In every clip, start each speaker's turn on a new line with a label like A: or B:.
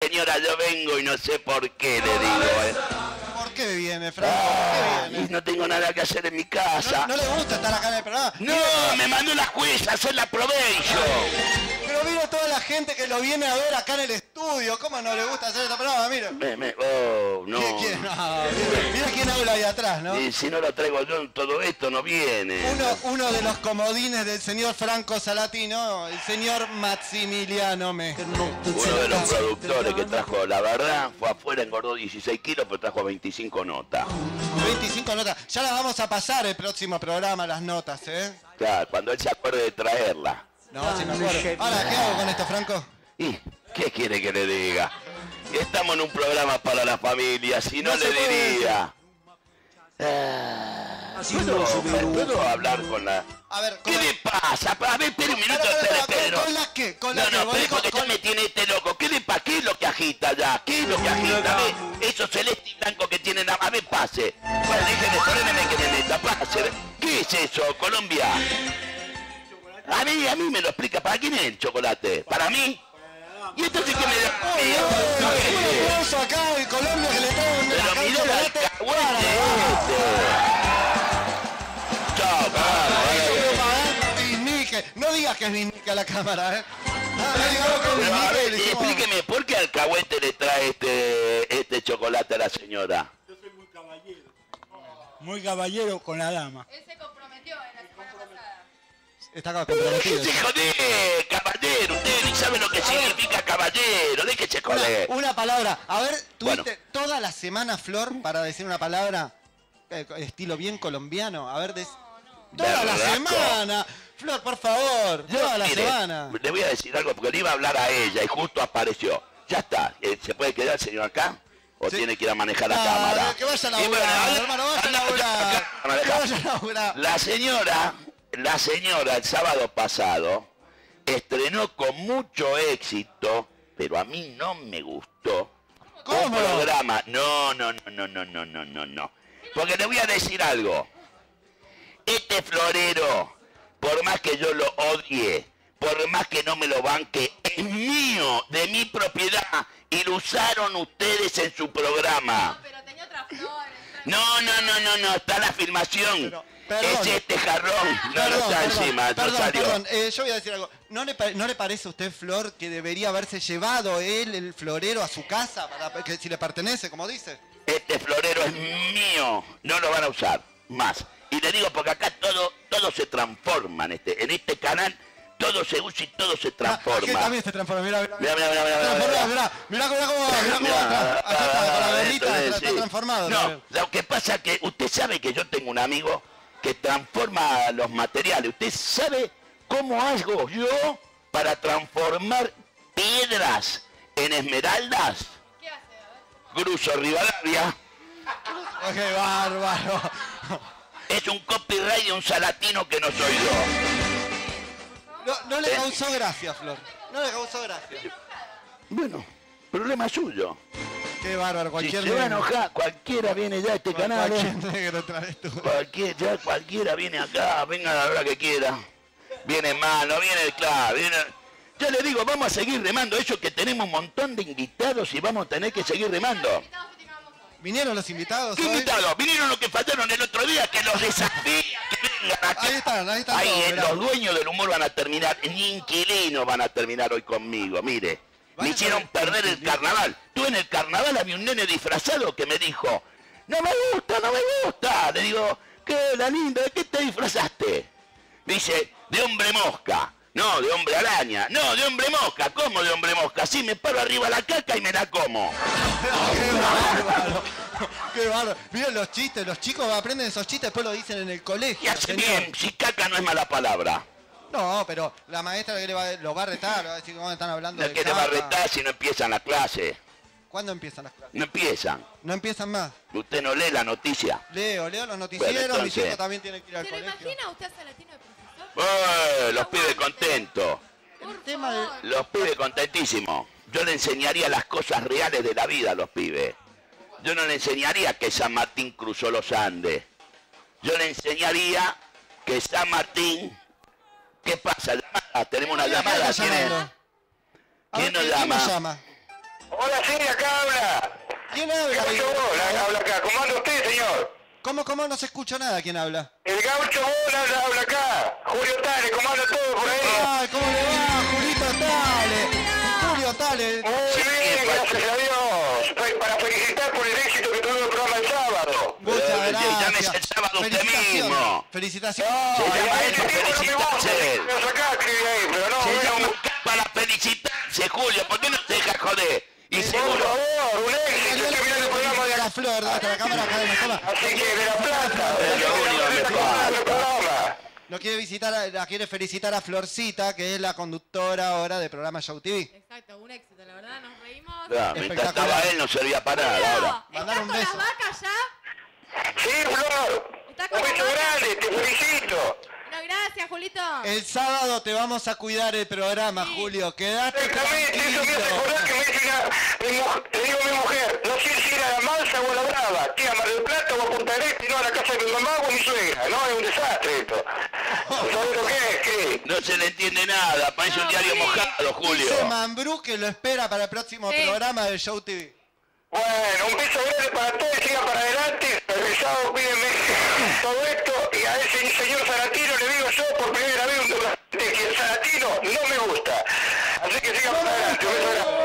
A: señora, yo vengo y no sé por qué, le digo,
B: ¿Por qué viene, Franco? ¿Por qué viene?
A: No tengo nada que hacer en mi casa.
B: ¿No le gusta estar acá en el programa?
A: No, me mandó la jueza a hacer la probation.
B: Pero mira toda la gente que lo viene a ver acá en el estudio. ¿Cómo no le gusta hacer esta programa? Mira.
A: No.
B: ¿Quién? No, mira quién habla ahí atrás, ¿no?
A: Y si no lo traigo yo en todo esto, no viene.
B: Uno de los comodines del señor Franco Salatino, el señor Maximiliano Mestre.
A: Uno de los productores que trajo, la verdad, fue afuera, engordó 16 kilos, pero trajo 25 notas.
B: 25 notas. Ya las vamos a pasar el próximo programa, las notas, ¿eh?
A: Claro, cuando él se acuerde de traerla.
B: No, si me acuerdo. Ahora, ¿qué hago con esto, Franco?
A: ¿Y qué quiere que le diga? Estamos en un programa para la familia, si no, le diría. ¿Puedo hablar con la...?
B: A ver,
A: ¿Qué le pasa? A ver, espere un minuto, espere.
B: ¿Con la qué? ¿Con la qué?
A: No, espere, porque ya me tiene este loco. ¿Qué le pasa? ¿Qué es lo que agita ya? ¿Qué es lo que agita? A ver, eso celeste y blanco que tienen... A ver, pase. Bueno, déjeme, poneme que me meta, pase. ¿Qué es eso, Colombia? A mí me lo explica. ¿Para quién es el chocolate? ¿Para mí? Y entonces que me da...
B: Un aplauso acá en Colombia que le trae un
A: pero mirá el alcahuete
B: No digas que es Vinique a la cámara, ¿eh?
A: Explíqueme, ¿por qué alcahuete le trae este chocolate a la señora?
C: Yo soy muy caballero. Muy caballero con la dama.
D: Él se comprometió en la semana pasada.
B: Está comprometido.
A: ¡Déjese joder, caballero! Usted ni sabe lo que significa caballero. Déjese joder.
B: Una palabra. A ver, tuviste
A: Bueno.
B: toda la semana, Flor, para decir una palabra estilo bien colombiano. A ver, toda la
A: Berraco.
B: semana. Flor, por favor, toda la
A: Mire,
B: semana.
A: le voy a decir algo porque le iba a hablar a ella y justo apareció. Ya está. ¿Se puede quedar el señor acá? ¿O
B: Sí.
A: tiene que ir a manejar la cámara?
B: Que vaya a
A: Y bueno,
B: laburar, hermano, vaya a laburar. Que vaya a laburar.
A: La señora el sábado pasado estrenó con mucho éxito, pero a mí no me gustó.
B: ¿Cómo?
A: Un programa. No. Porque le voy a decir algo. Este florero, por más que yo lo odie, por más que no me lo banque, es mío, de mi propiedad, y lo usaron ustedes en su programa.
D: No, pero tenía otra flor.
A: No, está la filmación.
B: Pero, perdón.
A: Es este jarrón, no está encima, no salió.
B: Perdón, yo voy a decir algo. ¿No le parece a usted, Flor, que debería haberse llevado él, el florero, a su casa, para que si le pertenece, como dice?
A: Este florero es mío, no lo van a usar más. Y le digo porque acá todo se transforma en este canal, todo se usa y todo se transforma.
B: Aquí también se transforma, mirá.
A: Mirá
B: Mirá cómo va, acá está, con la gorrita,
A: entonces,
B: está
A: sí.
B: transformado.
A: No, lo que pasa es que usted sabe que yo tengo un amigo que transforma los materiales. ¿Usted sabe cómo hago yo para transformar piedras en esmeraldas?
D: ¿Qué hace? A ver,
A: Cruzo Rivadavia.
B: ¡Qué bárbaro!
A: Es un copyright de un salatino que no soy yo.
B: No le causó gracia, Flor. No le causó gracia.
A: Bueno, problema suyo.
B: Qué bárbaro,
A: Si
B: cualquier
A: se va a
B: negro.
A: enojar, cualquiera viene ya a este canal.
B: Cualquier negro traes tú.
A: Cualquiera viene acá, venga a la hora que quiera. Viene mal, no viene, claro, viene... Yo le digo, vamos a seguir remando. Eso que tenemos un montón de invitados y vamos a tener que seguir remando.
D: invitados que tengamos hoy.
B: ¿Vinieron los invitados
A: ¿Qué
B: hoy?
A: invitados? Vinieron los que fallaron el otro día, que los desafían, que vengan acá.
B: Ahí están
A: Ahí
B: todos, mirá.
A: los dueños del humor van a terminar, ni inquilinos van a terminar hoy conmigo, mire. Me hicieron perder el carnaval. Tú en el carnaval había un nene disfrazado que me dijo, no me gusta. Le digo, ¿qué, la linda? ¿De qué te disfrazaste? Me dice, de hombre mosca. No, de hombre araña. No, de hombre mosca. ¿Cómo de hombre mosca? Sí, me paro arriba la caca y me la como.
B: ¡Qué bárbaro! ¡Qué bárbaro! Miren los chistes, los chicos aprenden esos chistes, después lo dicen en el colegio.
A: Y hace
B: señor.
A: bien, si caca no es mala palabra.
B: No, pero la maestra que lo va a retar, lo va a decir cómo están hablando
A: No
B: de
A: es que le va a
B: caca.
A: retar si no empiezan la clase.
B: ¿Cuándo empiezan las clases?
A: No empiezan.
B: ¿No empiezan más?
A: Usted no lee la noticia.
B: Leo los noticieros,
A: Bueno, entonces-
B: mis hijos también tienen que ir al
D: ¿Se lo
B: colegio.
D: imagina usted a Salatino de profesor?
A: Los pibes contentos.
D: Por
B: tema de-
D: favor.
A: Los pibes contentísimos. Yo le enseñaría las cosas reales de la vida a los pibes. Yo no le enseñaría que San Martín cruzó los Andes. Yo le enseñaría que San Martín... ¿Qué pasa? Llamada. Tenemos una
B: ¿Quién
A: llamada.
B: está
A: ¿Quién es?
B: llamando? A
A: ¿Quién
B: ver,
A: nos
B: ¿quién
A: llama?
B: llama?
E: Hola, sí, acá habla.
B: ¿Quién habla?
E: Gaucho Bola habla acá. ¿Cómo anda usted, señor?
B: ¿Cómo? No se escucha nada. ¿Quién habla?
E: El Gaucho Bola habla acá. Julio Tale, ¿cómo anda todo por ahí?
B: Ay, ¿cómo le va, Julito Tale? Julio Tale.
E: Muy bien, gracias a Dios. Para felicitar por el éxito que tuvo el programa el sábado.
B: Muchas
A: Llames
B: gracias.
A: el sábado usted
B: Felicitaciones.
A: mismo.
B: Felicitaciones.
A: Se llama
E: Ay,
A: él
E: este
A: para
E: tiempo no me gusta,
A: felicitarse.
E: me lo sacá, escribí ahí, pero no,
A: Se
E: bueno,
A: llama acá para felicitarse, Julio. ¿Por qué no te dejas joder? Y
E: por
A: seguro.
E: favor, un éxito.
B: Salió
E: Estoy mirando el programa de
B: la flor, hasta la cámara acá de la toma.
E: Así que de La Plata.
A: me falta.
E: Programa.
B: Lo quiere visitar, la quiere felicitar a Florcita, que es la conductora ahora del programa Show TV.
D: Exacto, un éxito, la verdad, nos reímos.
A: Ya, mientras
B: Espectacular.
A: estaba él no servía para nada ahora.
B: Mandar
D: ¿Estás
B: un
D: con
B: beso.
D: las vacas ya?
E: Sí, Flor.
D: ¿Está
E: Un
D: con
E: beso
D: las vacas?
E: grande, te felicito.
D: No, gracias, Julito.
B: El sábado te vamos a cuidar el programa,
D: Sí.
B: Julio. Quédate
E: Exactamente, eso me hace
B: tranquilo.
E: acordar que me dice le digo a mi mujer, no sé si era a la Mansa o a la Brava, que a Mar del Plata o a Punta del Este, no a la casa de mi mamá o a mi suegra, no, es un desastre esto. ¿Sabes lo que es? ¿Qué?
A: No se le entiende nada, parece un
D: No,
A: diario
D: sí.
A: mojado, Julio.
B: Dice Mambrú que lo espera para el próximo
D: Sí.
B: programa del Show TV.
E: Bueno, un beso grande para todos, sigan para adelante, el sábado pídenme todo esto, y a ese señor Saratino le digo yo por primera vez un doblaje que el Saratino no me gusta. Así que sigan para adelante, un beso grande.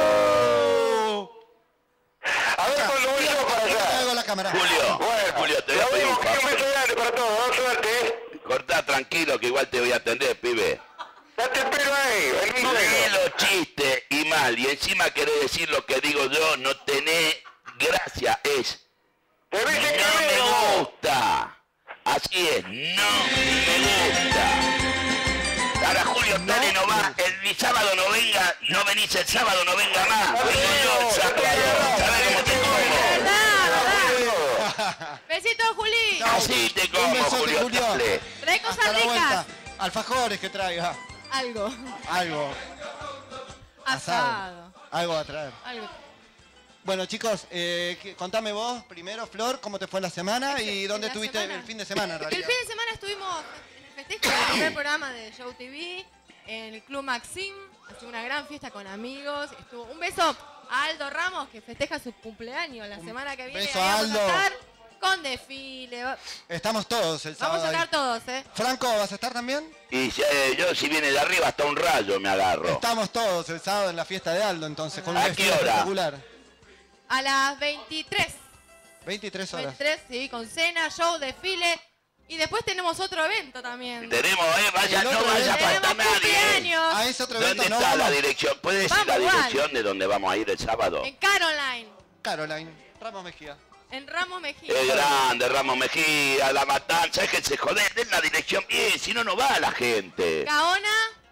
E: A ver cuando voy yo para allá.
B: Traigo la cámara.
A: Julio,
E: Bueno,
A: Julio, te voy a
E: nos
A: pedir un
E: vemos, que un
A: favor.
E: beso grande para todos, ¿no? Suerte,
A: Cortá tranquilo que igual te voy a atender, pibe.
E: Ya te espero ahí, en un
A: Lee
E: momento.
A: los chistes y mal, y encima querés decir lo que digo yo, no tenés gracia, es
E: Te ves en
A: no
E: camino,
A: me
E: vos.
A: gusta. Así es, no me gusta. Ahora Julio Tale no va, el sábado no venga, no venís el sábado, no venga más. Vengo yo el sábado, ¿sabés cómo te como?
D: ¿Verdad? Besitos, Juli.
A: Así te
B: Un
A: como,
B: besote,
A: Julio
B: Julio.
A: Tale.
D: Trae
B: Hasta
D: cosas
B: la
D: ricas.
B: vuelta. Alfajores que traiga.
D: Algo.
B: Algo.
D: Asado.
B: Algo va a traer.
D: Algo.
B: Bueno, chicos, contame vos primero, Flor, cómo te fue la semana y dónde
D: La
B: estuviste
D: semana.
B: el fin de semana, en
D: El
B: realidad.
D: fin de semana estuvimos en el festejo del primer programa de Show TV en el Club Maxim. Hacía una gran fiesta con amigos. Estuvo un beso a Aldo Ramos, que festeja su cumpleaños la semana que viene.
B: beso
D: Ahí
B: a
D: vamos
B: Aldo.
D: estar con desfile.
B: Estamos todos el sábado.
D: Vamos a
B: ahí.
D: estar todos, ¿eh?
B: Franco, ¿vas a estar también?
A: Y yo si viene de arriba hasta un rayo me agarro.
B: Estamos todos el sábado en la fiesta de Aldo, entonces, con un
A: ¿A
B: vestido
A: qué hora?
B: espectacular.
D: A las 23.
B: 23 horas.
D: 23, sí, con cena, show, desfile. Y después tenemos otro evento también.
A: Tenemos, vaya,
B: El
A: no
B: otro
A: vaya a
B: evento.
A: faltar
D: Tenemos
A: nadie.
D: cumpleaños
B: A ese otro evento
A: ¿Dónde
B: no
A: está la
B: vamos.
A: dirección? ¿Puede decir
D: Vamos
A: la
D: igual.
A: dirección de donde vamos a ir el sábado?
D: en Caroline,
B: Caroline, Ramos Mejía.
D: en Ramos Mejía.
A: Es grande, Ramos Mejía, La Matanza, es que se joder, den la dirección bien, si no, no va la gente.
D: Gaona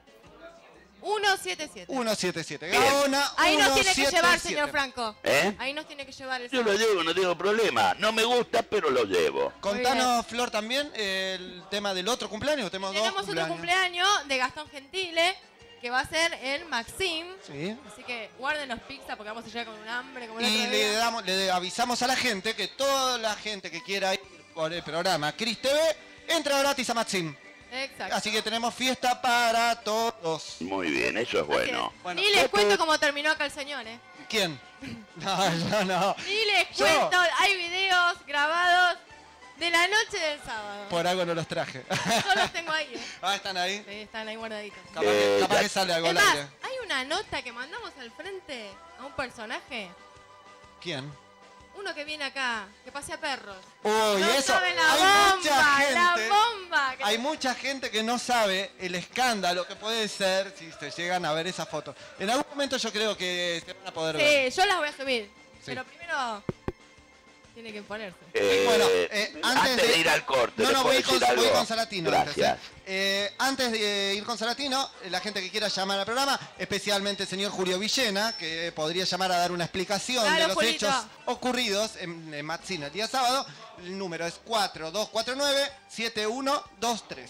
D: 177.
B: 177.
A: Bien.
B: Gaona
D: Ahí nos tiene que
B: 177.
D: llevar, señor Franco.
A: ¿Eh?
D: Ahí nos tiene que llevar el
A: Yo lo llevo, no tengo problema. No me gusta, pero lo llevo.
B: Contanos, Flor, también el tema del otro cumpleaños. Tenemos dos
D: Tenemos otro cumpleaños de Gastón Gentile, que va a ser el Maxim.
B: Sí.
D: Así que guarden los pizza porque vamos a llegar con un hambre como el
B: Y
D: otro día.
B: le avisamos a la gente que toda la gente que quiera ir por el programa Cris TV entra gratis a Maxim.
D: Exacto.
B: Así que tenemos fiesta para todos.
A: Muy bien, eso es
D: Así es.
A: bueno.
B: Bueno,
D: Ni les cuento cómo terminó acá el señor, ¿eh?
B: ¿Quién? No, yo no.
D: Ni les
B: Yo.
D: cuento, hay videos grabados de la noche del sábado.
B: Por algo no los traje.
D: Yo los tengo ahí, ¿eh?
B: Ah, están ahí.
D: Sí, están ahí guardaditos.
B: Capaz
A: ya-
B: que sale algo
D: Es
B: al
D: más,
B: aire.
D: hay una nota que mandamos al frente a un personaje,
B: ¿Quién?
D: uno que viene acá, que pasea perros.
B: Uy,
D: No
B: eso.
D: saben la
B: Hay
D: bomba,
B: mucha
D: la
B: gente.
D: bomba. que-
B: Hay mucha gente que no sabe el escándalo que puede ser si se llegan a ver esas fotos. En algún momento yo creo que se van a poder ver.
D: Sí, yo las voy a subir.
B: Sí.
D: Pero primero tiene que ponerse.
B: Bueno,
A: antes de ir al corte,
B: No,
A: ¿le
B: no,
A: puedo
B: voy con,
A: decir algo?
B: voy con Salatino.
A: Gracias.
B: Antes de ir con Salatino, la gente que quiera llamar al programa, especialmente el señor Julio Villena, que podría llamar a dar una explicación
D: Claro,
B: de los
D: Julito.
B: hechos ocurridos en Maxine el día sábado. El número es 4249-7123.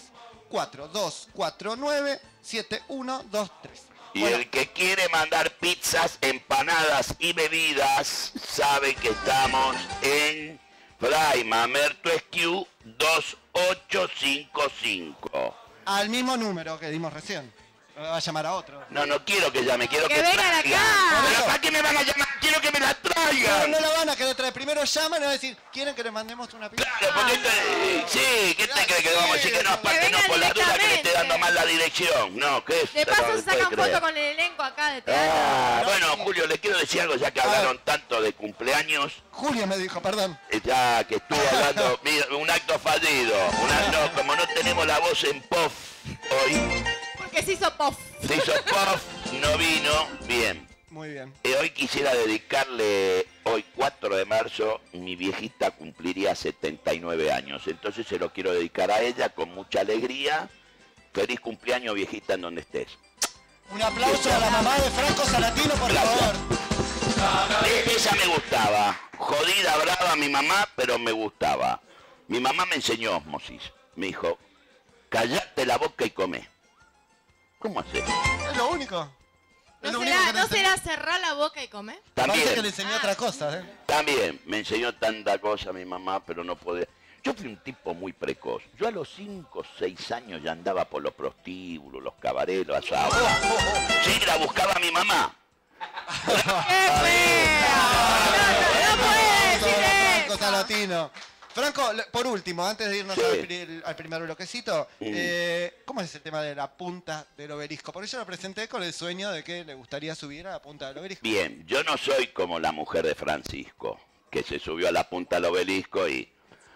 B: 4249-7123.
A: Y
B: Bueno,
A: el que quiere mandar pizzas, empanadas y bebidas, sabe que estamos en Fray Mamerto Esquiu 2855.
B: al mismo número que dimos recién. Va a llamar a otro.
A: No, no quiero que llame, quiero
D: Que
A: que
D: vengan
A: traigan.
D: acá.
A: ¿Pero para qué me van a llamar? Quiero que me la
B: No,
A: traigan.
B: no la van a querer traer. Primero llaman y van a decir, ¿quieren que les mandemos una pizza?
A: Claro, porque sí, ¿qué te crees que vamos a decir que no? Aparte no,
D: vengan
A: por la duda que le esté
D: directamente.
A: dando mal la dirección. No, ¿qué es?
D: De paso
A: No
D: se
A: se puede
D: sacan
A: creer.
D: fotos con el elenco acá de teatro.
A: Ah, bueno, Julio, le quiero decir algo, ya que hablaron tanto de cumpleaños,
B: Julio me dijo, perdón.
A: ya que estuvo hablando, mira, un acto fallido. No, como no tenemos la voz en POF hoy,
D: Porque se hizo pof.
A: se hizo POF, no vino, bien.
B: Muy bien.
A: Hoy quisiera dedicarle, hoy 4 de marzo, mi viejita cumpliría 79 años, entonces se lo quiero dedicar a ella con mucha alegría. Feliz cumpleaños, viejita, en donde estés.
B: Un aplauso a la mamá de Franco Salatino, por
A: Gracias.
B: favor.
A: Esa me gustaba, jodida, brava mi mamá, pero me gustaba. Mi mamá me enseñó osmosis, me dijo, callate la boca y comé. ¿Cómo haces?
B: Es lo único. Es lo
D: ¿No
B: único que
D: será,
B: me
D: ¿no
B: enseñó.
D: será cerrar la boca y comer?
B: Parece que le
A: También,
B: enseñó otra cosa, ¿eh?
A: también, me enseñó tanta cosa mi mamá, pero no podía. Yo fui un tipo muy precoz. Yo a los 5 o 6 años ya andaba por los prostíbulos, los cabarets, los asados. Sí, la buscaba mi mamá.
D: ¡Qué fea! No puede
B: Franco
D: decir eso.
B: Salatino. Franco, por último, antes de irnos
A: Sí.
B: al primer bloquecito, ¿cómo es el tema de la punta del obelisco? Porque yo lo presenté con el sueño de que le gustaría subir a la punta del obelisco.
A: Bien, yo no soy como la mujer de Francisco, que se subió a la punta del obelisco y...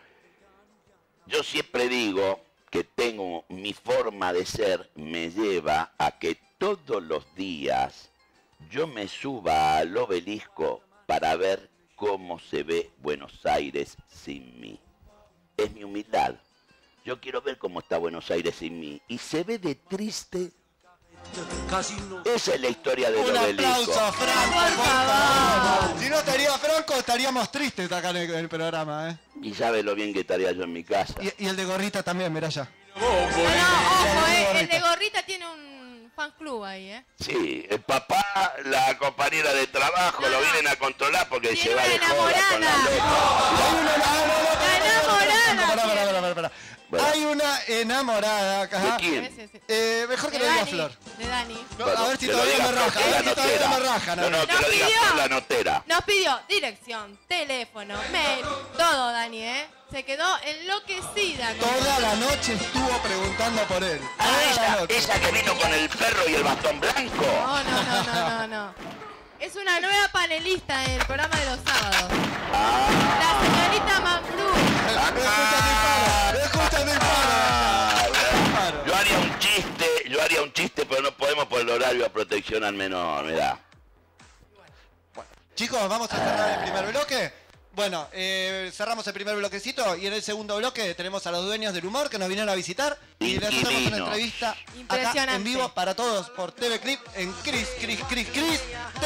A: Yo siempre digo que tengo mi forma de ser me lleva a que todos los días yo me suba al obelisco para ver cómo se ve Buenos Aires sin mí. Es mi humildad. Yo quiero ver cómo está Buenos Aires sin mí. Y se ve de triste. Esa es la historia del
B: Un
A: obelisco.
B: aplauso a Franco, por favor. Si no estaría Franco, estaríamos tristes acá en el programa, ¿eh?
A: Y sabe lo bien que estaría yo en mi casa.
B: Y el de gorrita también, mirá ya.
D: No, ojo, el de gorrita tiene un fan club ahí, ¿eh?
A: Sí, el papá, la compañera de trabajo
D: No,
A: lo
D: no.
A: vienen a controlar porque
D: Tiene
A: se va
D: una
A: de joda con la
D: enamorada.
A: loca.
D: enamorada.
A: Bueno.
B: Hay una enamorada acá.
A: ¿De quién?
D: Sí, sí.
B: Mejor que
D: De
B: lo diga
D: Dani,
B: Flor.
D: de Dani.
B: No,
A: Bueno,
B: a ver si
A: que lo
B: todavía
A: diga
B: me
A: Flor,
B: raja.
A: que
B: A
A: es
B: ver
A: la
B: si todavía me
A: notera.
B: rajan.
A: No, no, que
D: Nos
A: lo diga
D: pidió.
A: Flor, la notera.
D: Nos pidió dirección, teléfono, mail, todo, Dani, ¿eh? Se quedó enloquecida. con
B: Toda la noche estuvo preguntando por él.
A: Ah,
B: Toda la noche.
A: esa que vino con el perro y el bastón blanco.
D: No. Es una nueva panelista en el programa de los sábados.
A: Ah,
D: La señorita Mambrú.
B: Escucha el disparo.
A: yo haría un chiste, pero no podemos por el horario de protección al menor, mirá.
B: Chicos, vamos a cerrar el primer bloque. Bueno, cerramos el primer bloquecito y en el segundo bloque tenemos a los dueños del humor que nos vinieron a visitar y les hacemos una
A: Inquilinos.
B: entrevista acá
D: Impresionante.
B: en vivo para todos por TV Clip en Cris TV.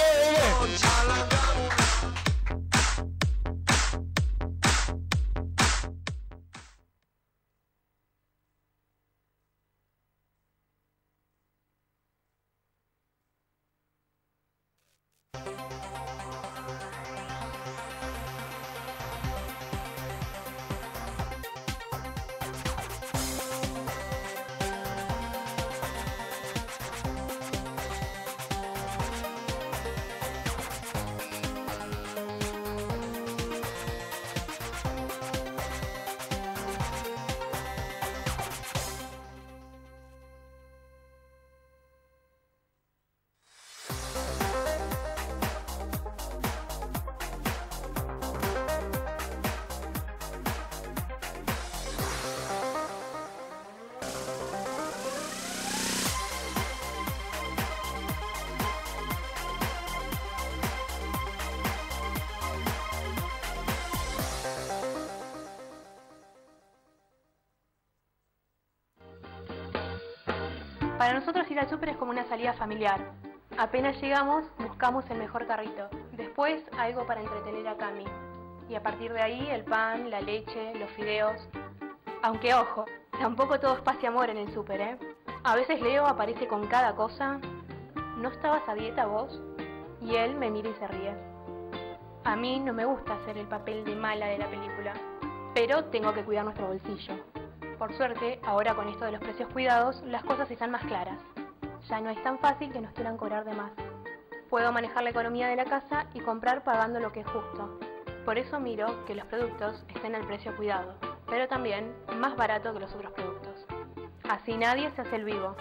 F: Para nosotros ir al súper es como una salida familiar. Apenas llegamos, buscamos el mejor carrito. Después, algo para entretener a Cami. Y a partir de ahí, el pan, la leche, los fideos. Aunque ojo, tampoco todo es paz y amor en el súper, ¿eh? A veces Leo aparece con cada cosa. ¿No estabas a dieta vos? Y él me mira y se ríe. A mí no me gusta hacer el papel de mala de la película, pero tengo que cuidar nuestro bolsillo. Por suerte, ahora con esto de los precios cuidados, las cosas están más claras. ya no es tan fácil que nos quieran cobrar de más. Puedo manejar la economía de la casa y comprar pagando lo que es justo. Por eso miro que los productos estén al precio cuidado, pero también más barato que los otros productos. Así nadie se hace el vivo.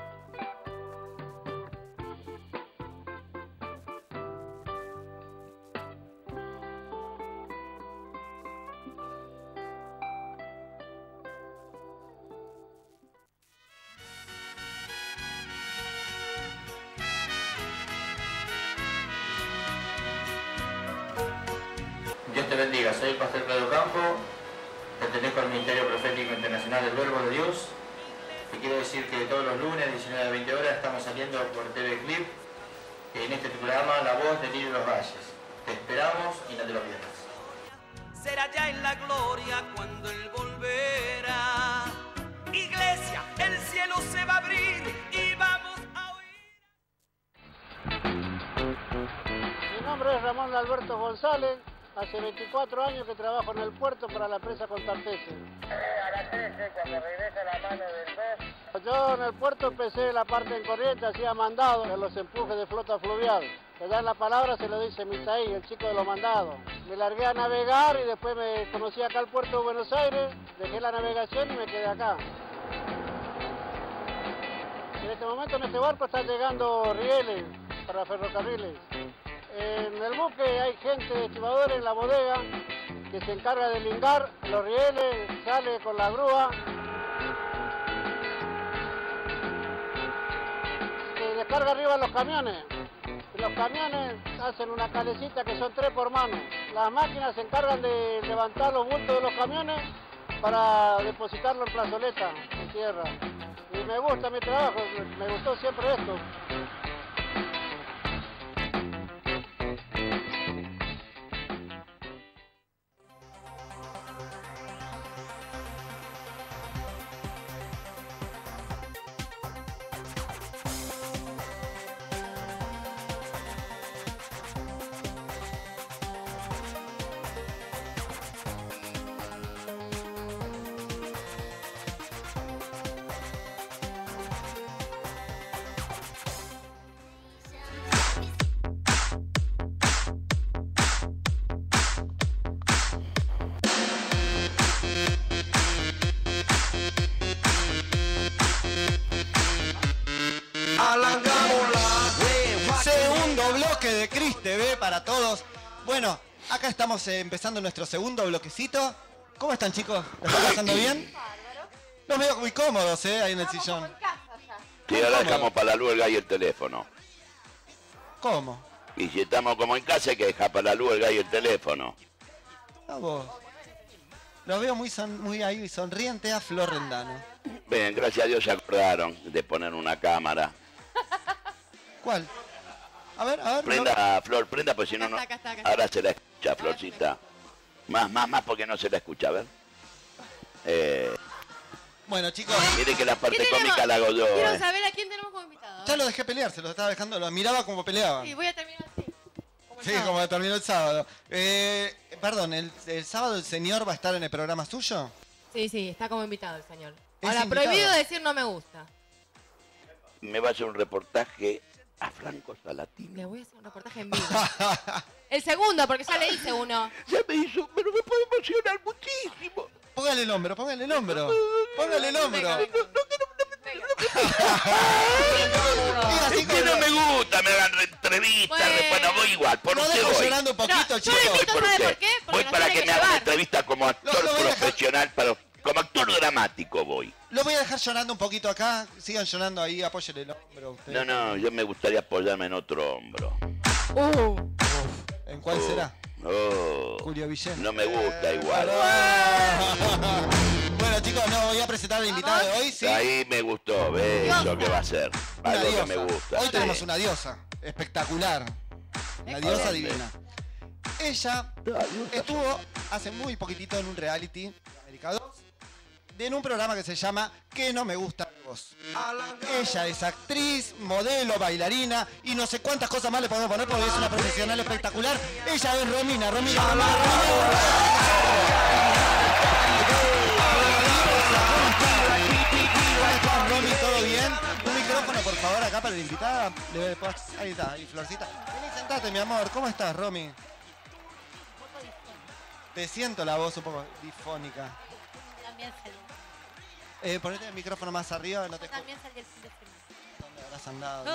G: Dios te bendiga, soy el pastor Claudio Campo, pertenezco al Ministerio Profético Internacional del Verbo de Dios. Te quiero decir que todos los lunes, 19 a 20 horas, estamos saliendo por TV Clip en este programa La Voz de Lirio Los Valles. Te esperamos y no te lo pierdas.
H: Será ya en la gloria cuando Él volverá. Iglesia, el cielo se va a abrir y vamos a oír.
I: Mi nombre es Ramón Alberto González. Hace 24 años que trabajo en el puerto para la empresa Contartese.
E: A las 13, cuando regresa la mano del 2.
I: Yo en el puerto empecé la parte en corriente, hacía mandado en los empujes de flota fluvial. Que dan la palabra se lo dice Misaí, el chico de los mandados. Me largué a navegar y después me conocí acá al puerto de Buenos Aires, dejé la navegación y me quedé acá. En este momento en este barco están llegando rieles para ferrocarriles. En el buque hay gente, estibadores en la bodega, que se encarga de lingar los rieles, sale con la grúa. Se descarga arriba los camiones. Y los camiones hacen una calecita que son 3 por mano. Las máquinas se encargan de levantar los bultos de los camiones para depositarlo en plazoleta, en tierra. Y me gusta mi trabajo, me gustó siempre esto.
B: Segundo bloque de Cris TV para todos. Bueno, acá estamos empezando nuestro segundo bloquecito. ¿Cómo están, chicos? ¿Lo están pasando bien? Los veo muy cómodos, ahí en el sillón.
A: Sí, ahora dejamos para la luelga y el teléfono.
B: ¿Cómo?
A: Y si estamos como en casa hay que dejar para la luelga y el teléfono.
B: A vos. Los veo muy ahí sonriente a Flor Rendano.
A: Bien, gracias a Dios se acordaron de poner una cámara.
B: ¿Cuál? A ver.
A: Prenda, Flor, prenda, pues si no,
D: Acá está.
A: ahora se la escucha, Florcita. Más, porque no se la escucha, a ver.
B: Bueno, chicos.
A: Mire que la parte
D: ¿Qué tenemos?
A: cómica la hago yo.
D: Quiero saber a quién tenemos como invitado.
B: Ya lo dejé pelear, se lo estaba dejando, lo miraba como peleaban.
D: Y voy a terminar así.
B: Sí, como terminó el sábado. Perdón, ¿el sábado el señor va a estar en el programa suyo?
D: Sí, está como invitado el señor.
B: ¿Es
D: Ahora,
B: invitado?
D: prohibido decir no me gusta.
A: Me va a hacer un reportaje a Franco Salatino.
D: Le voy a hacer un reportaje en vivo. El segundo, porque ya le hice uno.
A: Ya me hizo, pero me puedo emocionar muchísimo.
B: Póngale el hombro. Póngale el hombro.
A: Es que no me gusta, me hagan entrevistas,
D: Bueno.
A: después no voy igual, por
B: No
A: usted
B: dejo
A: voy.
B: llorando un poquito,
D: No, yo
B: chicos.
D: le invito,
A: Por
D: ¿sabe
A: usted.
D: por qué? Porque
A: Voy
D: nos
A: para
D: tiene
A: que
D: que
A: me haga una
D: llevar.
A: entrevista como actor
B: Lo voy a dejar.
A: profesional, como actor dramático voy.
B: Lo voy a dejar llorando un poquito acá. Sigan llorando ahí, apóyenle el hombro a ustedes.
A: No, yo me gustaría apoyarme en otro hombro.
B: ¿En cuál será?
A: Oh,
B: Julio Villén.
A: no me gusta igual.
B: Bueno, chicos, no voy a presentar al invitado de hoy, ¿sí?
A: Ahí me gustó, eso
D: Diosa.
A: que va a ser.
B: Una
A: Algo
B: diosa.
A: que me gusta.
B: Hoy
A: sí.
B: tenemos una diosa espectacular. Una diosa
A: ¿A dónde?
B: divina. Ella estuvo hace muy poquitito en un reality de América 2, en un programa que se llama ¿Qué no me gusta de vos? Ella es actriz, modelo, bailarina y no sé cuántas cosas más le podemos poner porque es una profesional espectacular. Ella es Romina. Romy, ¿todo bien? Un micrófono por favor, acá para la invitada. Ahí está, y Florcita. Vení, sentate, mi amor. ¿Cómo estás, Romy? Te siento la voz un poco difónica.
J: También salí.
B: Ponete el micrófono más arriba, no te escucho.
J: También salí el fin de semana.
B: ¿Dónde habrás andado?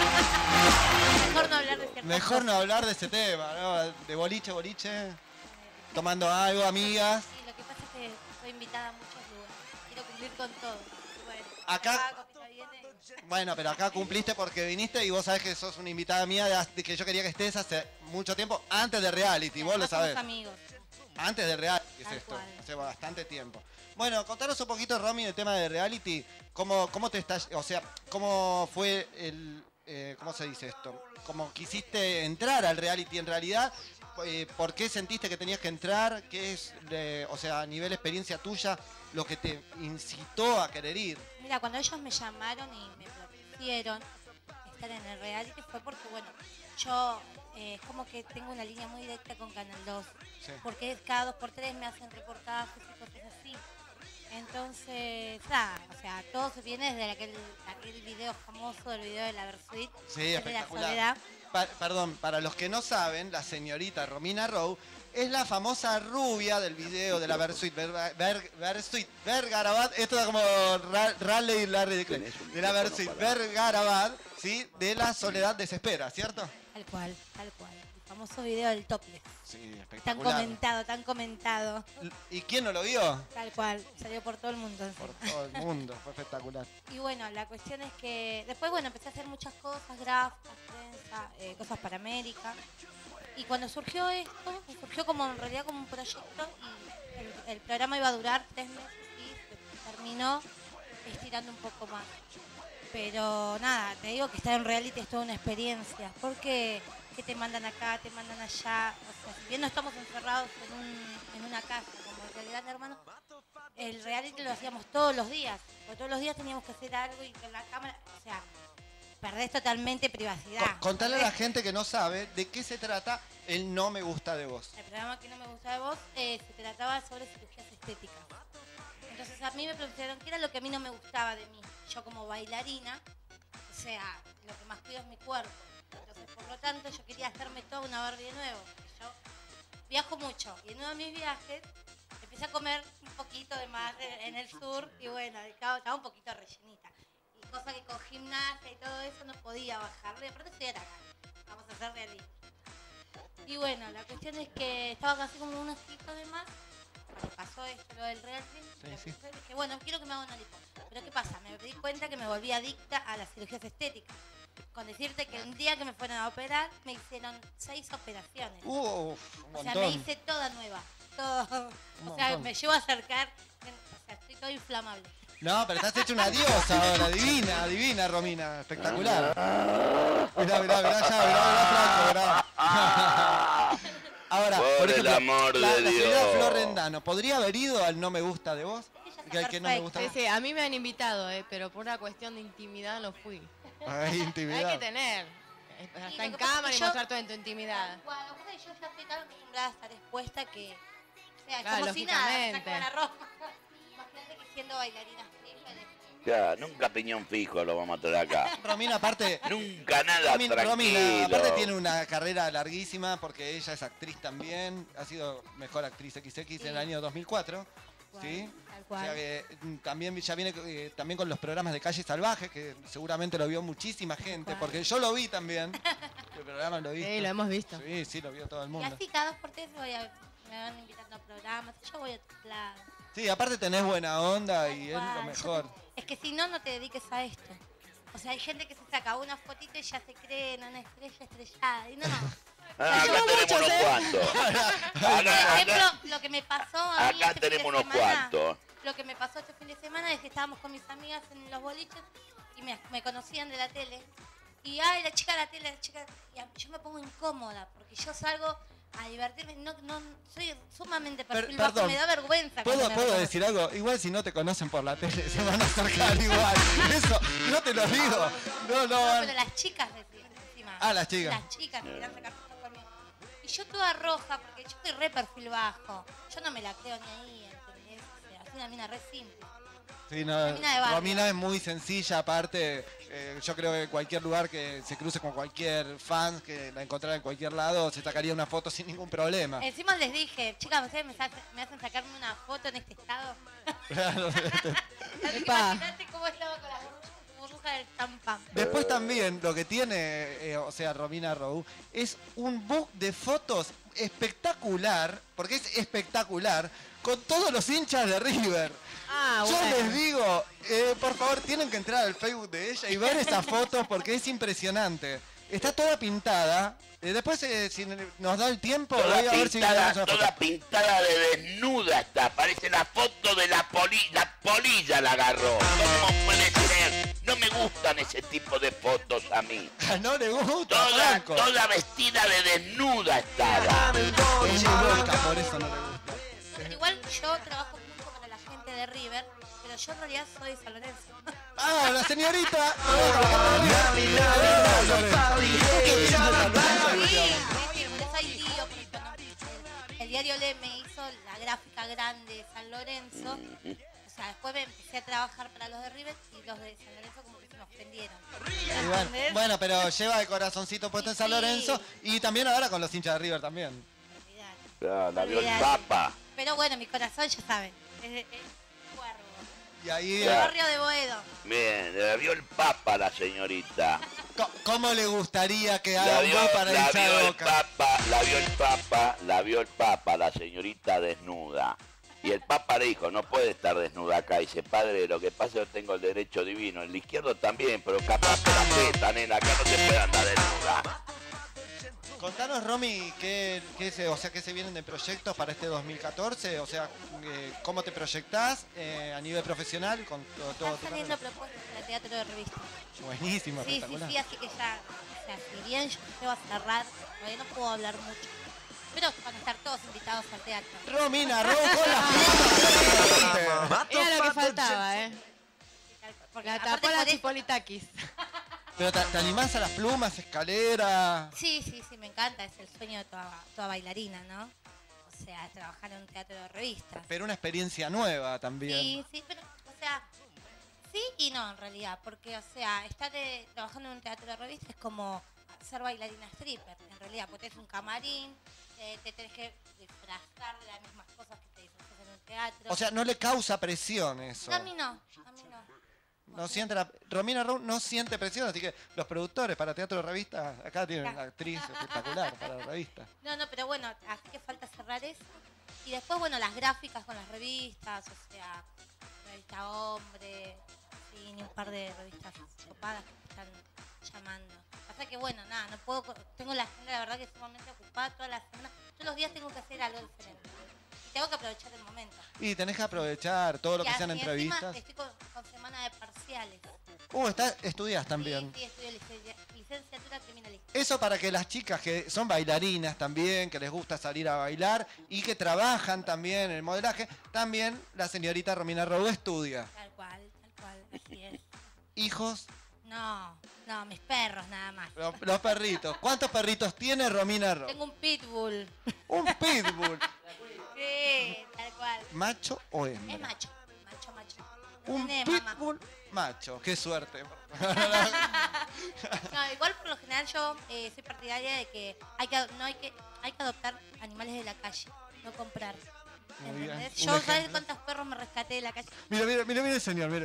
J: Mejor no hablar de ciertas
B: Mejor no
J: cosas.
B: hablar de ese tema, ¿no? De boliche, tomando algo, amigas.
J: Sí, lo que pasa es que soy invitada a muchos lugares. Quiero cumplir con todo. Bueno,
B: Acá-
J: Copita viene.
B: Bueno, pero acá cumpliste porque viniste y vos sabés que sos una invitada mía de que yo quería que estés hace mucho tiempo, antes de reality, vos lo
J: Además somos
B: sabés.
J: amigos.
B: Antes de reality es
J: Tal
B: esto,
J: cual.
B: hace bastante tiempo. Bueno, contanos un poquito, Romy, del tema de reality. ¿Cómo te estás, o sea, cómo fue cómo se dice esto? ¿Cómo quisiste entrar al reality en realidad? ¿Por qué sentiste que tenías que entrar? ¿Qué es, o sea, a nivel experiencia tuya, lo que te incitó a querer ir?
J: Mira, cuando ellos me llamaron y me propusieron estar en el reality fue porque, bueno, yo es como que tengo una línea muy directa con Canal 2.
B: Sí.
J: Porque cada 2x3 me hacen reportajes y cosas así. Entonces, nada, o sea, todo se viene desde aquel video famoso, el video de la Versuit.
B: Sí,
J: de la
B: espectacular.
J: Soledad.
B: Perdón, para los que no saben, la señorita Romina Rowe es la famosa rubia del video de la Versuit Vergarabat. Esto es como Raleigh y Larry de Clay. De la Versuit Vergarabat, ¿sí? De La Soledad Desespera, ¿cierto?
J: Tal cual, tal cual. El famoso video del topless.
B: Sí,
J: Tan
B: espectacular.
J: comentado, tan comentado.
B: ¿Y quién no lo vio?
J: Tal cual, salió por todo el mundo.
B: Por todo el mundo, fue espectacular.
J: Y bueno, la cuestión es que después, bueno, empecé a hacer muchas cosas, gráficas, prensa, cosas para América. Y cuando surgió esto, surgió como en realidad como un proyecto y el programa iba a durar 3 meses y se terminó estirando un poco más. Pero nada, te digo que estar en reality es toda una experiencia, porque que te mandan acá, te mandan allá, o sea, si bien no estamos encerrados en una casa como el Gran Hermano, el reality lo hacíamos todos los días, porque todos los días teníamos que hacer algo y con la cámara, o sea, perdés totalmente privacidad.
B: Contale a la gente que no sabe de qué se trata el No Me Gusta de Vos.
J: El programa que no me gusta de vos se trataba sobre cirugías estéticas. Entonces a mí me preguntaron qué era lo que a mí no me gustaba de mí. Yo como bailarina, o sea, lo que más cuido es mi cuerpo. Entonces, por lo tanto, yo quería hacerme toda una Barbie de nuevo. Yo viajo mucho y en uno de mis viajes empecé a comer un poquito de más en el sur y bueno, estaba un poquito rellenita. Y cosa que con gimnasia y todo eso no podía bajarle. Aparte soy aragán, vamos a hacer realista. Y bueno, la cuestión es que estaba casi como unos kilos de más. Me pasó esto, lo del reality.
B: Sí.
J: Dije, bueno, quiero que me haga una lipo. Pero ¿qué pasa? Me di cuenta que me volví adicta a las cirugías estéticas. Con decirte que el día que me fueron a operar, me hicieron 6 operaciones.
B: Un
J: o sea,
B: montón.
J: me hice toda nueva. Todo.
B: Un
J: O sea,
B: montón.
J: me llevo a acercar. O sea, estoy todo inflamable.
B: No, pero estás hecho una diosa ahora, divina, Romina, espectacular. Mirá, Franco, mirá. Ahora,
A: Por el
B: ejemplo,
A: amor
B: la
A: de
B: señora
A: Dios.
B: Flor Rendano, ¿podría haber ido al No Me Gusta de Vos?
J: está
B: ¿Al que no me gusta?
D: Sí, sí, a mí me han invitado, pero por una cuestión de intimidad no fui.
B: Ay, intimidad.
D: Hay que tener. Hasta
J: lo
D: en
J: que pasa
D: cámara
J: es
D: y
J: que
D: mostrar todo en tu intimidad.
J: Bueno, lo que pasa es que yo ya estoy tan acostumbrada a estar expuesta que. O sea,
D: Claro,
J: como si nada,
D: lógicamente.
J: saco la ropa. Imagínate que siendo bailarina freestyle.
A: Ya, nunca piñón fijo lo vamos a traer acá.
B: Romina, aparte.
A: Nunca nada
B: Romina,
A: tranquilo.
B: aparte tiene una carrera larguísima porque ella es actriz también. Ha sido mejor actriz XX en el año 2004. ¿Sí?
J: Tal
B: O
J: cual.
B: sea que también ya viene también con los programas de Calle Salvaje, que seguramente lo vio muchísima gente, porque yo lo vi también. El programa lo vi.
D: Sí, lo hemos visto.
B: Sí, lo vio todo el
J: Y
B: mundo.
J: así cada 2x3 me van invitando a programas. Yo voy a otros lados.
B: Sí, aparte tenés buena onda y es lo
J: Igual,
B: mejor.
J: Es que si no, no te dediques a esto. O sea, hay gente que se saca una fotito y ya se cree en una estrella estrellada. Y no.
A: Ah, acá tenemos unos cuantos.
J: Por
A: Acá,
J: ejemplo, lo que me pasó a mí
A: acá
J: este fin de
A: tenemos unos
J: semana,
A: cuantos.
J: Lo que me pasó este fin de semana es que estábamos con mis amigas en los boliches y me conocían de la tele. Y ay, la chica de la tele, y yo me pongo incómoda porque yo salgo a divertirme, no soy sumamente perfil bajo,
B: perdón,
J: me da vergüenza.
B: ¿Puedo
J: cuando me reconocen.
B: decir algo? Igual si no te conocen por la tele, se van a acercar igual. Eso, no te lo digo. No.
J: Pero las chicas encima.
B: Ah, las chicas.
J: Las chicas me querían sacar fotos conmigo. Y yo toda roja, porque yo estoy re perfil bajo. Yo no me la creo ni ahí, ¿entendés? O sea, soy una mina re simple.
B: Sí, no,
J: Romina de barrio.
B: Romina es muy sencilla, aparte, yo creo que en cualquier lugar que se cruce con cualquier fan, que la encontrara en cualquier lado, se sacaría una foto sin ningún problema.
J: Encima les dije, chicas, ¿ustedes me hacen sacarme una foto en este estado? Así que imagínate cómo estaba con las burbujas del tampán.
B: Después también lo que tiene, o sea, Romina Rowe, es un book de fotos espectacular, porque es espectacular, con todos los hinchas de River. Yo les digo, por favor, tienen que entrar al Facebook de ella y ver esas fotos porque es impresionante. Está toda pintada. Después, si nos da el tiempo, voy a ver si grabamos una
A: toda
B: foto.
A: pintada de desnuda está. Parece la foto de la polilla la agarró. ¿Cómo puede ser? No me gustan ese tipo de fotos a mí.
B: No le gusta, Franco.
A: Toda vestida de desnuda estaba.
B: Es muy loca, por eso no le gusta.
J: Pero igual yo trabajo mucho para la gente de River, pero yo en realidad soy de San Lorenzo.
B: ¡Ah, la señorita!
J: El diario Le me hizo la gráfica grande de San Lorenzo. O sea, después me empecé a trabajar para los de River y los de San Lorenzo como que se me ofendieron.
B: Y bueno, pero lleva el corazoncito puesto en San Lorenzo y también ahora con los hinchas de River también.
A: La vio el Papa.
J: Pero bueno, mi corazón ya sabe. Es cuervo.
B: Y ahí...
J: El barrio de Boedo.
A: Bien, la vio el Papa la señorita.
B: ¿Cómo le gustaría que haga
A: La
B: un
A: vio,
B: gol para
A: la
B: hinchar
A: vio
B: de
A: el
B: Boca?
A: Papa, la vio el Papa, la señorita desnuda. Y el Papa le dijo, no puede estar desnuda acá. Y dice, padre, lo que pasa es que yo tengo el derecho divino. El izquierdo también, pero capaz que la teta, nena, acá no se puede andar desnuda.
B: Contanos, Romy, ¿qué se vienen de proyectos para este 2014? O sea, ¿cómo te proyectás a nivel profesional con todo
J: Están saliendo propuestas para teatro de revista.
B: Buenísimo,
J: Sí,
B: espectacular.
J: sí, así que ya, o sea, si bien yo te voy a cerrar, todavía no puedo hablar mucho. Pero van a estar todos invitados al teatro.
B: Romina, Rowe con las plumas.
D: Era lo que faltaba,
J: Porque
D: La
J: aparte
D: tapó la
J: por eso-
D: Chipolitakis.
B: Pero te animás a las plumas, escalera.
J: Sí, me encanta, es el sueño de toda bailarina, ¿no? O sea, trabajar en un teatro de revistas.
B: Pero una experiencia nueva también.
J: Sí, pero, o sea, sí y no en realidad, porque, o sea, estar trabajando en un teatro de revistas es como ser bailarina stripper, en realidad, porque es un camarín, te tenés que disfrazar de las mismas cosas que te disfrazas en un teatro.
B: O sea, no le causa presión eso.
J: A mí no.
B: No siente Romina Rowe no siente presión, así que los productores para teatro de revistas, acá tienen una actriz espectacular para la revista.
J: No, pero bueno, así que falta cerrar eso. Y después, bueno, las gráficas con las revistas, o sea, revista Hombre, sí, ni un par de revistas copadas que me están llamando. Pasa que, bueno, nada, no puedo, tengo la agenda, la verdad, que es sumamente ocupada toda la semana. Todos los días tengo que hacer algo diferente. Y tengo que aprovechar el momento.
B: Y tenés que aprovechar todo lo que sean
J: Y encima
B: entrevistas.
J: estoy con semana de parciales.
B: Estudias también.
J: Sí, estudio licenciatura criminalística.
B: Eso para que las chicas que son bailarinas también, que les gusta salir a bailar y que trabajan también en el modelaje, también la señorita Romina Rowe estudia.
J: Tal cual, así es.
B: ¿Hijos?
J: No, mis perros nada más.
B: Los perritos. ¿Cuántos perritos tiene Romina Rowe?
J: Tengo un pitbull.
B: Un pitbull.
J: Sí, tal cual.
B: ¿Macho o hembra?
J: Es macho.
B: Un
J: Nene,
B: pitbull macho. Qué suerte.
J: No, igual por lo general yo soy partidaria de que hay que adoptar animales de la calle, no comprar.
B: Muy bien.
J: ¿Entendés?
B: Un
J: Yo, ¿sabes
B: ejemplo.
J: cuántos perros me rescaté de la calle?
B: Mira, señor, mire.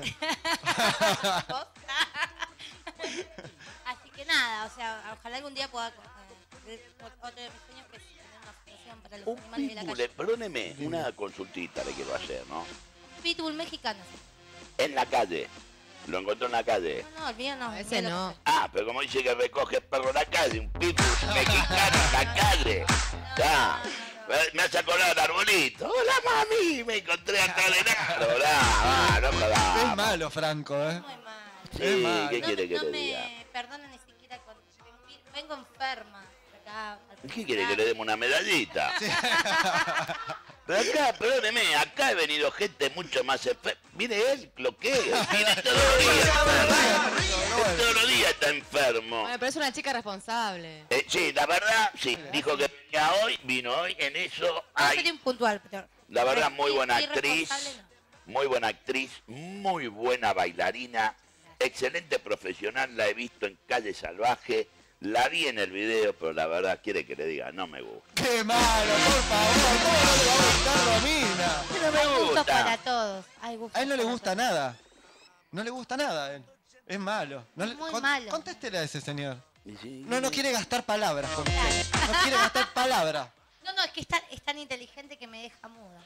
J: Así que nada, o sea, ojalá algún día pueda otro de mis sueños que es tener una fundación para los animales de la
A: Pitbull,
J: calle.
A: perdóneme, una consultita le quiero hacer, ¿no?
J: Pitbull mexicano.
A: En la calle. Lo encontró en la calle.
J: No, el mío no.
D: Ese no.
A: Ah, pero como dice que recoge perro en la calle, un pitbull mexicano en la calle. Ya. Me hace acordar al arbolito. Hola, mami, me encontré acá de nada. No jodas.
B: Es malo, Franco, ¿eh?
A: Sí,
B: Es malo.
A: ¿qué quiere que
J: No
A: le diga?
J: me perdonan ni siquiera con... Vengo enferma. Acá,
A: ¿Qué quiere que le demos una medallita? Pero acá, perdóneme, acá he venido gente mucho más enferma. Mire él lo que es, viene todos los días enfermo. Todos los días está enfermo.
D: Bueno, pero es una chica responsable.
A: Sí, la verdad, sí, dijo que vino hoy, en eso
J: No
A: hay,
J: sería impuntual, pero...
A: la verdad, muy buena
J: irresponsable
A: actriz.
J: no.
A: muy buena actriz, muy buena bailarina, excelente profesional, la he visto en Calle Salvaje, la vi en el video, pero la verdad, quiere que le diga, no me gusta.
B: ¡Qué malo, por favor! ¿Cómo no le va a gustar, Romina?
A: ¿Qué no me
J: Hay gusto
A: gusta?
J: para todos. Hay gusto
B: A él no le
J: para
B: gusta
J: todos.
B: nada. No le gusta nada a él. Es malo. No
J: Es muy malo.
B: Contéstele a ese señor.
A: Y sí.
B: No quiere gastar palabras con usted. No quiere gastar palabras.
J: No, es que es tan inteligente que me deja muda.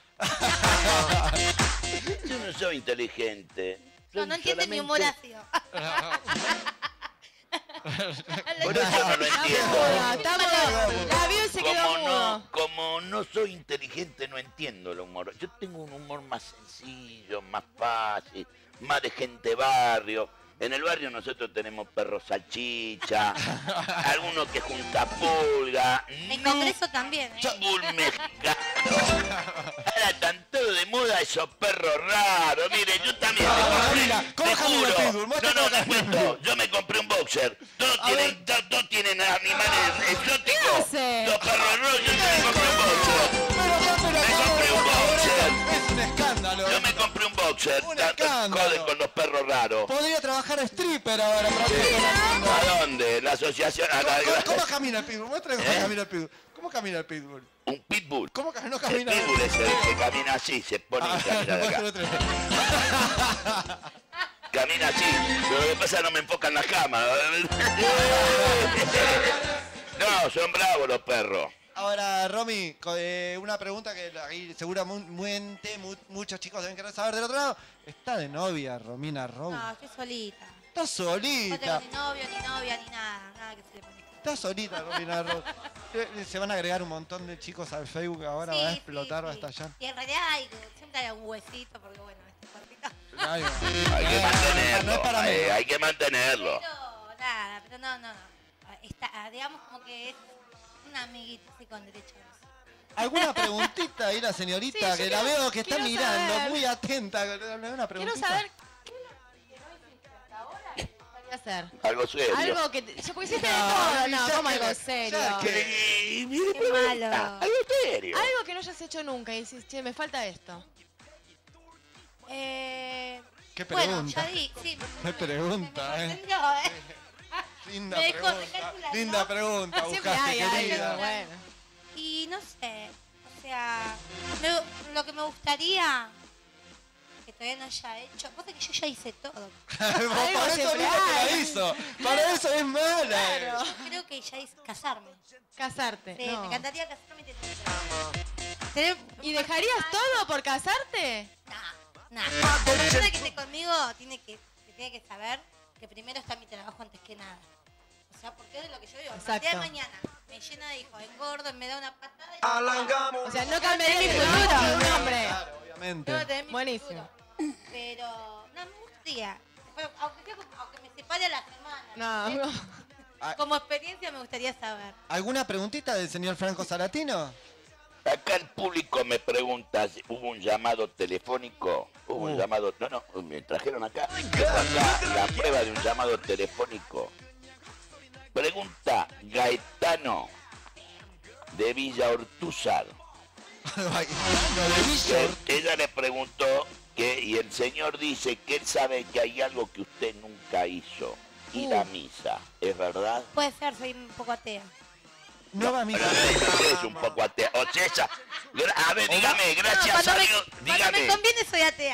A: Yo no soy inteligente.
J: No
A: Soy
J: entiende mi humor
A: solamente-
J: ácido.
A: Por eso no lo entiendo.
D: La vio y se quedó mudo.
A: Como no soy inteligente, no entiendo el humor. Yo tengo un humor más sencillo, más fácil, más de gente barrio. En el barrio nosotros tenemos perros salchicha, algunos que junta pulga,
J: En Congreso también, ¿eh?
A: bull mexicano. Ahora están todos de moda esos perros raros. Mire, yo también me compré,
B: ¿cómo
A: te
B: camina el
A: juro.
B: pitbull? Muestra
A: No,
B: cómo
A: te
B: camina el
A: cuento. Yo me compré un boxer. Todos tienen animales exóticos.
D: hace?
A: Los perros raros, yo también compré un boxer. Me compré un boxer.
B: Es un escándalo.
A: Yo me compré un boxer.
B: Un
A: Tanto
B: escándalo.
A: joden con los perros raros.
B: Podría trabajar stripper ahora. Pero
A: ¿A dónde? La asociación.
B: ¿Cómo camina el pitbull? Muestra cómo camina el pitbull. ¿Cómo camina el pitbull?
A: Un pitbull.
B: ¿Cómo no
A: El
B: camina?
A: pitbull es el que camina así, se pone y camina de acá. Camina así, pero lo que pasa es que no me enfocan las cámaras. No, son bravos los perros.
B: Ahora, Romy, una pregunta que ahí seguramente muchos chicos deben querer saber del otro lado. ¿Está de novia Romina Rowe?
J: No, estoy solita.
B: Está
J: No tengo
B: solita.
J: ni novio, ni novia, ni nada. Nada que se le parezca.
B: Está solita Romina Rowe. Se van a agregar un montón de chicos al Facebook ahora, va a explotar, va a estallar.
J: Y en realidad siempre hay un huesito, porque bueno, este cuerpito.
B: Ay,
A: Hay que mantenerlo, hay que mantenerlo.
J: Pero nada, pero no. Está, digamos como que es una amiguita así con derecho a eso.
B: ¿Alguna preguntita ahí la señorita?
D: Sí,
B: que
D: yo
B: la
D: quiero-
B: veo que está
D: quiero
B: mirando,
D: saber.
B: muy atenta. Una
D: Quiero
B: preguntita.
D: saber qué es lo que no hiciste hasta ahora que te gustaría hacer.
A: Algo serio.
D: Algo que yo porque hiciste de
B: No,
D: todo, no,
B: ya
D: como
B: que-
D: algo
B: ya
D: serio.
A: Mire,
J: Qué malo.
A: algo serio.
D: Algo que no hayas hecho nunca y dices, che, me falta esto.
B: ¿Qué
J: Bueno,
B: pregunta?
J: ya di, sí.
B: Qué pregunta,
J: me
B: eh.
J: sorprendió,
B: Linda
J: Me dejó
B: pregunta.
J: recalculando.
B: Linda pregunta,
D: Siempre
B: buscaste,
D: hay
B: querida.
D: algo, bueno.
J: Y no sé, o sea, lo que me gustaría que todavía no haya hecho, pasa que yo ya hice todo.
B: Para eso
D: siempre
B: mismo te la
D: hay.
B: hizo. Para eso es mala.
D: Claro.
J: Yo creo que ya hice casarme.
D: Casarte.
J: Sí,
D: no.
J: me encantaría casarme y tener.
D: ¿Y dejarías todo por casarte?
J: Nah. La persona que esté conmigo tiene que saber que primero está mi trabajo antes que nada. O sea, porque es de lo que yo digo. El día de
D: Exacto.
J: mañana me llena de hijos, engordo, me da una patada y...
D: O sea, no cambiaría mi futuro por un hombre.
B: Claro, obviamente.
J: Tengo que tener mi
D: Buenísimo.
J: futuro. Pero, no, me gustaría. Aunque me separe a la semana.
D: No,
J: ¿sí?
D: no.
J: Como experiencia me gustaría saber.
B: ¿Alguna preguntita del señor Franco Salatino?
A: Acá el público me pregunta si hubo un llamado telefónico. Hubo un llamado. No, me trajeron acá. Tengo acá la prueba de un llamado telefónico. Pregunta Gaetano de Villa Ortúzar. Ella le preguntó y el señor dice que él sabe que hay algo que usted nunca hizo. Ir a misa. ¿Es verdad?
J: Puede ser, soy un poco atea.
B: No va a mi
A: Pero es un poco atea. O sea, a ver, dígame, gracias
J: No,
A: a Dios.
J: cuando
A: Dígame.
J: me conviene soy atea.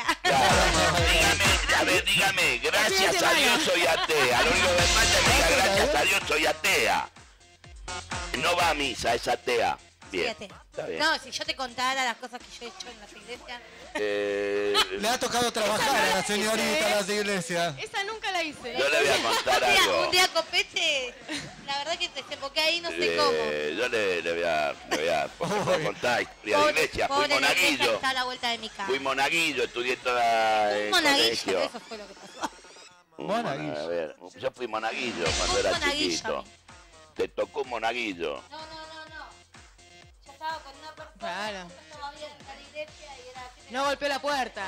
A: Dígame, gracias a Dios soy atea. Lo único que falta es que diga, gracias a Dios soy atea. No va a misa, es atea.
J: Soy
A: Bien,
J: atea.
A: está bien.
J: No, si yo te contara las cosas que yo he hecho en las iglesias.
B: Le ha tocado trabajar a la señorita en las iglesias.
D: Esa nunca la hice.
A: Yo le voy a contar algo.
J: Un día copete, la verdad que desemboqué ahí no sé cómo.
A: Yo le voy a contar historia de iglesia. Fui
J: Pobre la iglesia que
A: monaguillo.
J: está a la vuelta de mi casa.
A: Fui monaguillo, estudié toda el
J: Monaguillo,
A: colegio.
J: eso fue lo que pasó.
B: Monaguillo.
A: A ver, yo fui monaguillo cuando era
J: monaguillo
A: chiquito.
J: a mí.
A: Te tocó un monaguillo.
J: No. Yo estaba con una persona,
D: Claro.
J: yo estaba bien en la iglesia y era así.
D: No golpeó la puerta.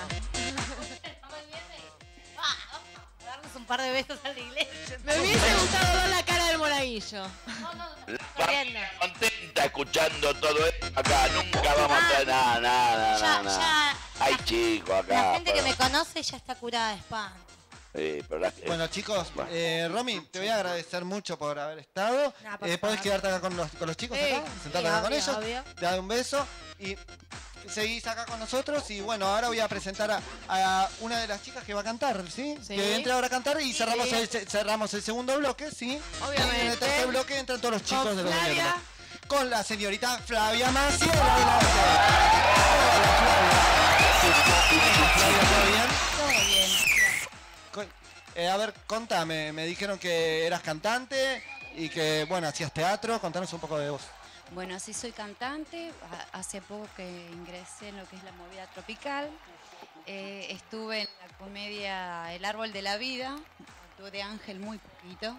J: A darnos un par de besos a la iglesia.
D: Me hubiese gustado ver la cara del monaguillo.
A: La familia contenta escuchando todo esto acá. Nunca vamos a traer nada. Hay chicos acá.
J: La gente que
A: pero-
J: me conoce ya está curada de espanto.
B: Bueno, chicos, Romy, te voy a agradecer mucho por haber estado.
J: No, por
B: ¿Podés
J: favor.
B: quedarte acá con los chicos
J: Sí,
B: acá? Sentarte
J: sí,
B: acá con
J: obvio,
B: ellos.
J: obvio.
B: Te doy un beso y seguís acá con nosotros. Y bueno, ahora voy a presentar a una de las chicas que va a cantar, ¿sí?
D: Sí.
B: Que entre ahora a cantar y
D: Sí.
B: cerramos el segundo bloque, ¿sí?
D: Obviamente.
B: Y en el tercer bloque entran todos los chicos
D: Con
B: de los
D: Flavia.
B: Dueños. Con la señorita Flavia Maciel. Adelante. Hola, Flavia, ¿todo bien?
J: Todo bien.
B: A ver, contame, me dijeron que eras cantante y que, bueno, hacías teatro, contanos un poco de vos.
K: Bueno, sí soy cantante, hace poco que ingresé en lo que es la movida tropical, estuve en la comedia El Árbol de la Vida, actué de Ángel muy poquito,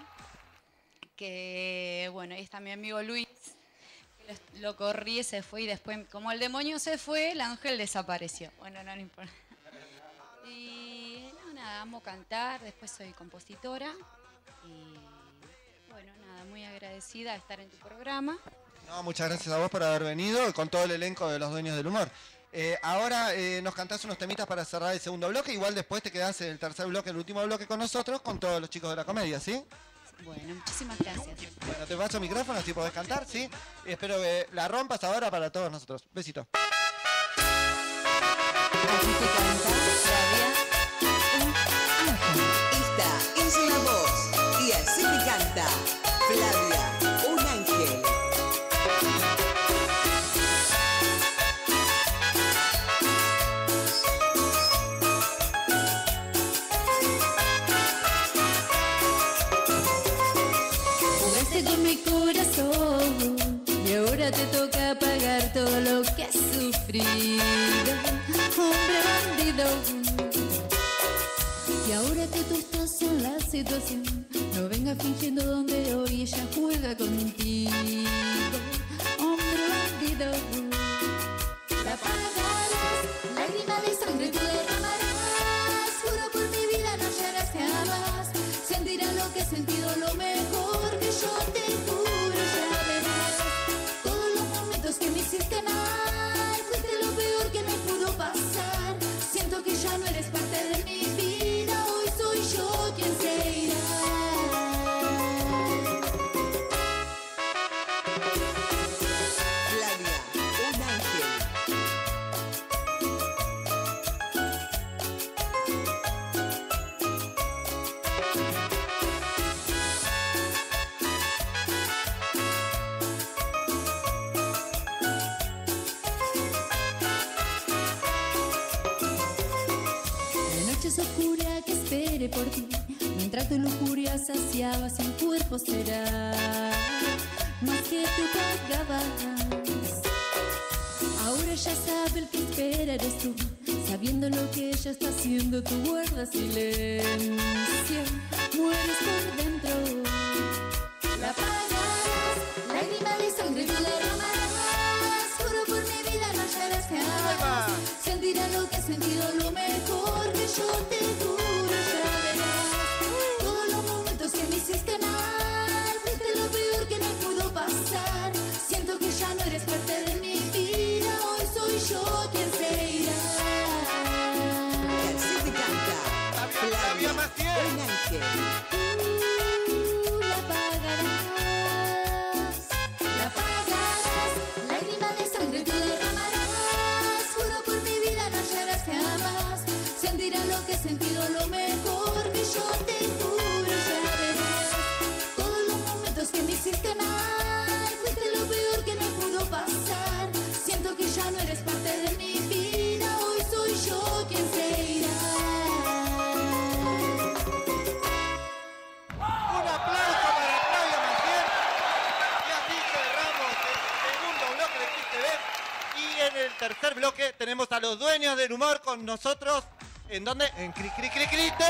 K: que bueno, ahí está mi amigo Luis, lo corrí y se fue y después, como el demonio se fue, el ángel desapareció. Bueno, no importa. Y no, nada, amo cantar, después soy compositora y bueno, nada, muy agradecida de estar en tu programa.
B: No, muchas gracias a vos por haber venido con todo el elenco de los Dueños del Humor. Ahora nos cantás unos temitas para cerrar el segundo bloque, igual después te quedás en el tercer bloque, el último bloque con nosotros, con todos los chicos de la comedia, ¿sí?
K: Bueno, muchísimas gracias.
B: Bueno, te paso el micrófono, así podés cantar, ¿sí? Espero que la rompas ahora para todos nosotros. Besito.
L: Esta es la voz y así me canta Flavia, un ángel.
M: Jugaste con mi corazón y ahora te toca pagar todo lo que has sufrido, hombre bandido. Y ahora que tú estás en la situación, no vengas fingiendo donde hoy ella juega contigo, hombre bandido. La pagarás, lágrima de sangre tú derramarás, juro por mi vida no hallarás jamás, sentirás lo que he sentido, lo mejor que yo te juro, ya verás, todos los momentos que me hiciste mal, fuiste lo peor que me pudo pasar, siento que ya no eres parte de mi vida, hoy soy yo quien se irá.
L: Flavia, un ángel.
M: La noche es oscura que espere por ti, mientras tu lujuria saciaba sin cuerpo será más que tú pagabas. Ahora ya sabe el que espera eres tú, sabiendo lo que ella está haciendo, tú guardas silencio, mueres por dentro. La pagarás, lágrima de sangre tú derramarás, juro por mi vida no hallarás jamás, sentirás lo que has sentido, lo mejor que yo te juro, ya verás, todos los momentos que me hiciste mal, fuiste lo peor que me pudo pasar, siento que ya no eres parte de mi vida, hoy soy yo quien se irá.
L: Y así te canta Flavia, un ángel.
M: La pagarás, lágrima de sangre tú derramarás, juro por mi vida no hallarás jamás, sentirás lo que he sentido, lo mejor que yo te juro, ya verás, todos los momentos que me hiciste mal, fuiste lo peor que me pudo pasar, siento que ya no eres parte de mi vida, hoy soy yo quien se irá.
B: Un aplauso para Flavia Maciel. Y así cerramos el segundo bloque de Chiste Ven. Y en el tercer bloque tenemos a los Dueños del Humor con nosotros. ¿En dónde? En Cri Cri Cri Crite.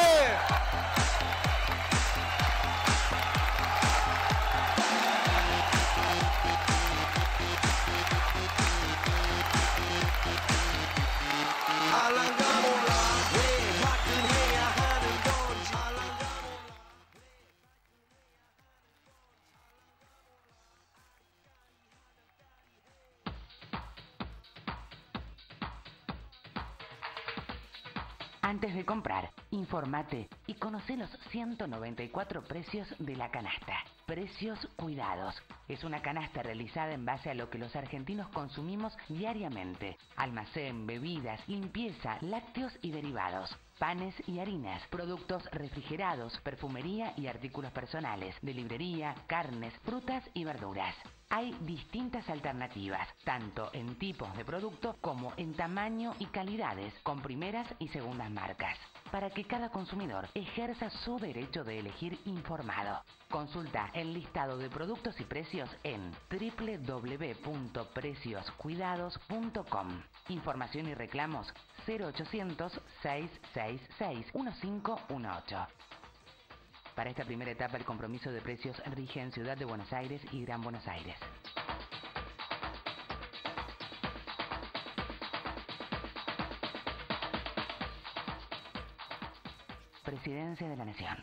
N: Antes de comprar, infórmate y conoce los 194 precios de la canasta. Precios Cuidados. Es una canasta realizada en base a lo que los argentinos consumimos diariamente. Almacén, bebidas, limpieza, lácteos y derivados. Panes y harinas, productos refrigerados, perfumería y artículos personales, de librería, carnes, frutas y verduras. Hay distintas alternativas, tanto en tipos de producto como en tamaño y calidades, con primeras y segundas marcas, para que cada consumidor ejerza su derecho de elegir informado. Consulta el listado de productos y precios en www.precioscuidados.com. Información y reclamos 0800-666-1518. Para esta primera etapa, el compromiso de precios rige en Ciudad de Buenos Aires y Gran Buenos Aires. Presidencia de la Nación.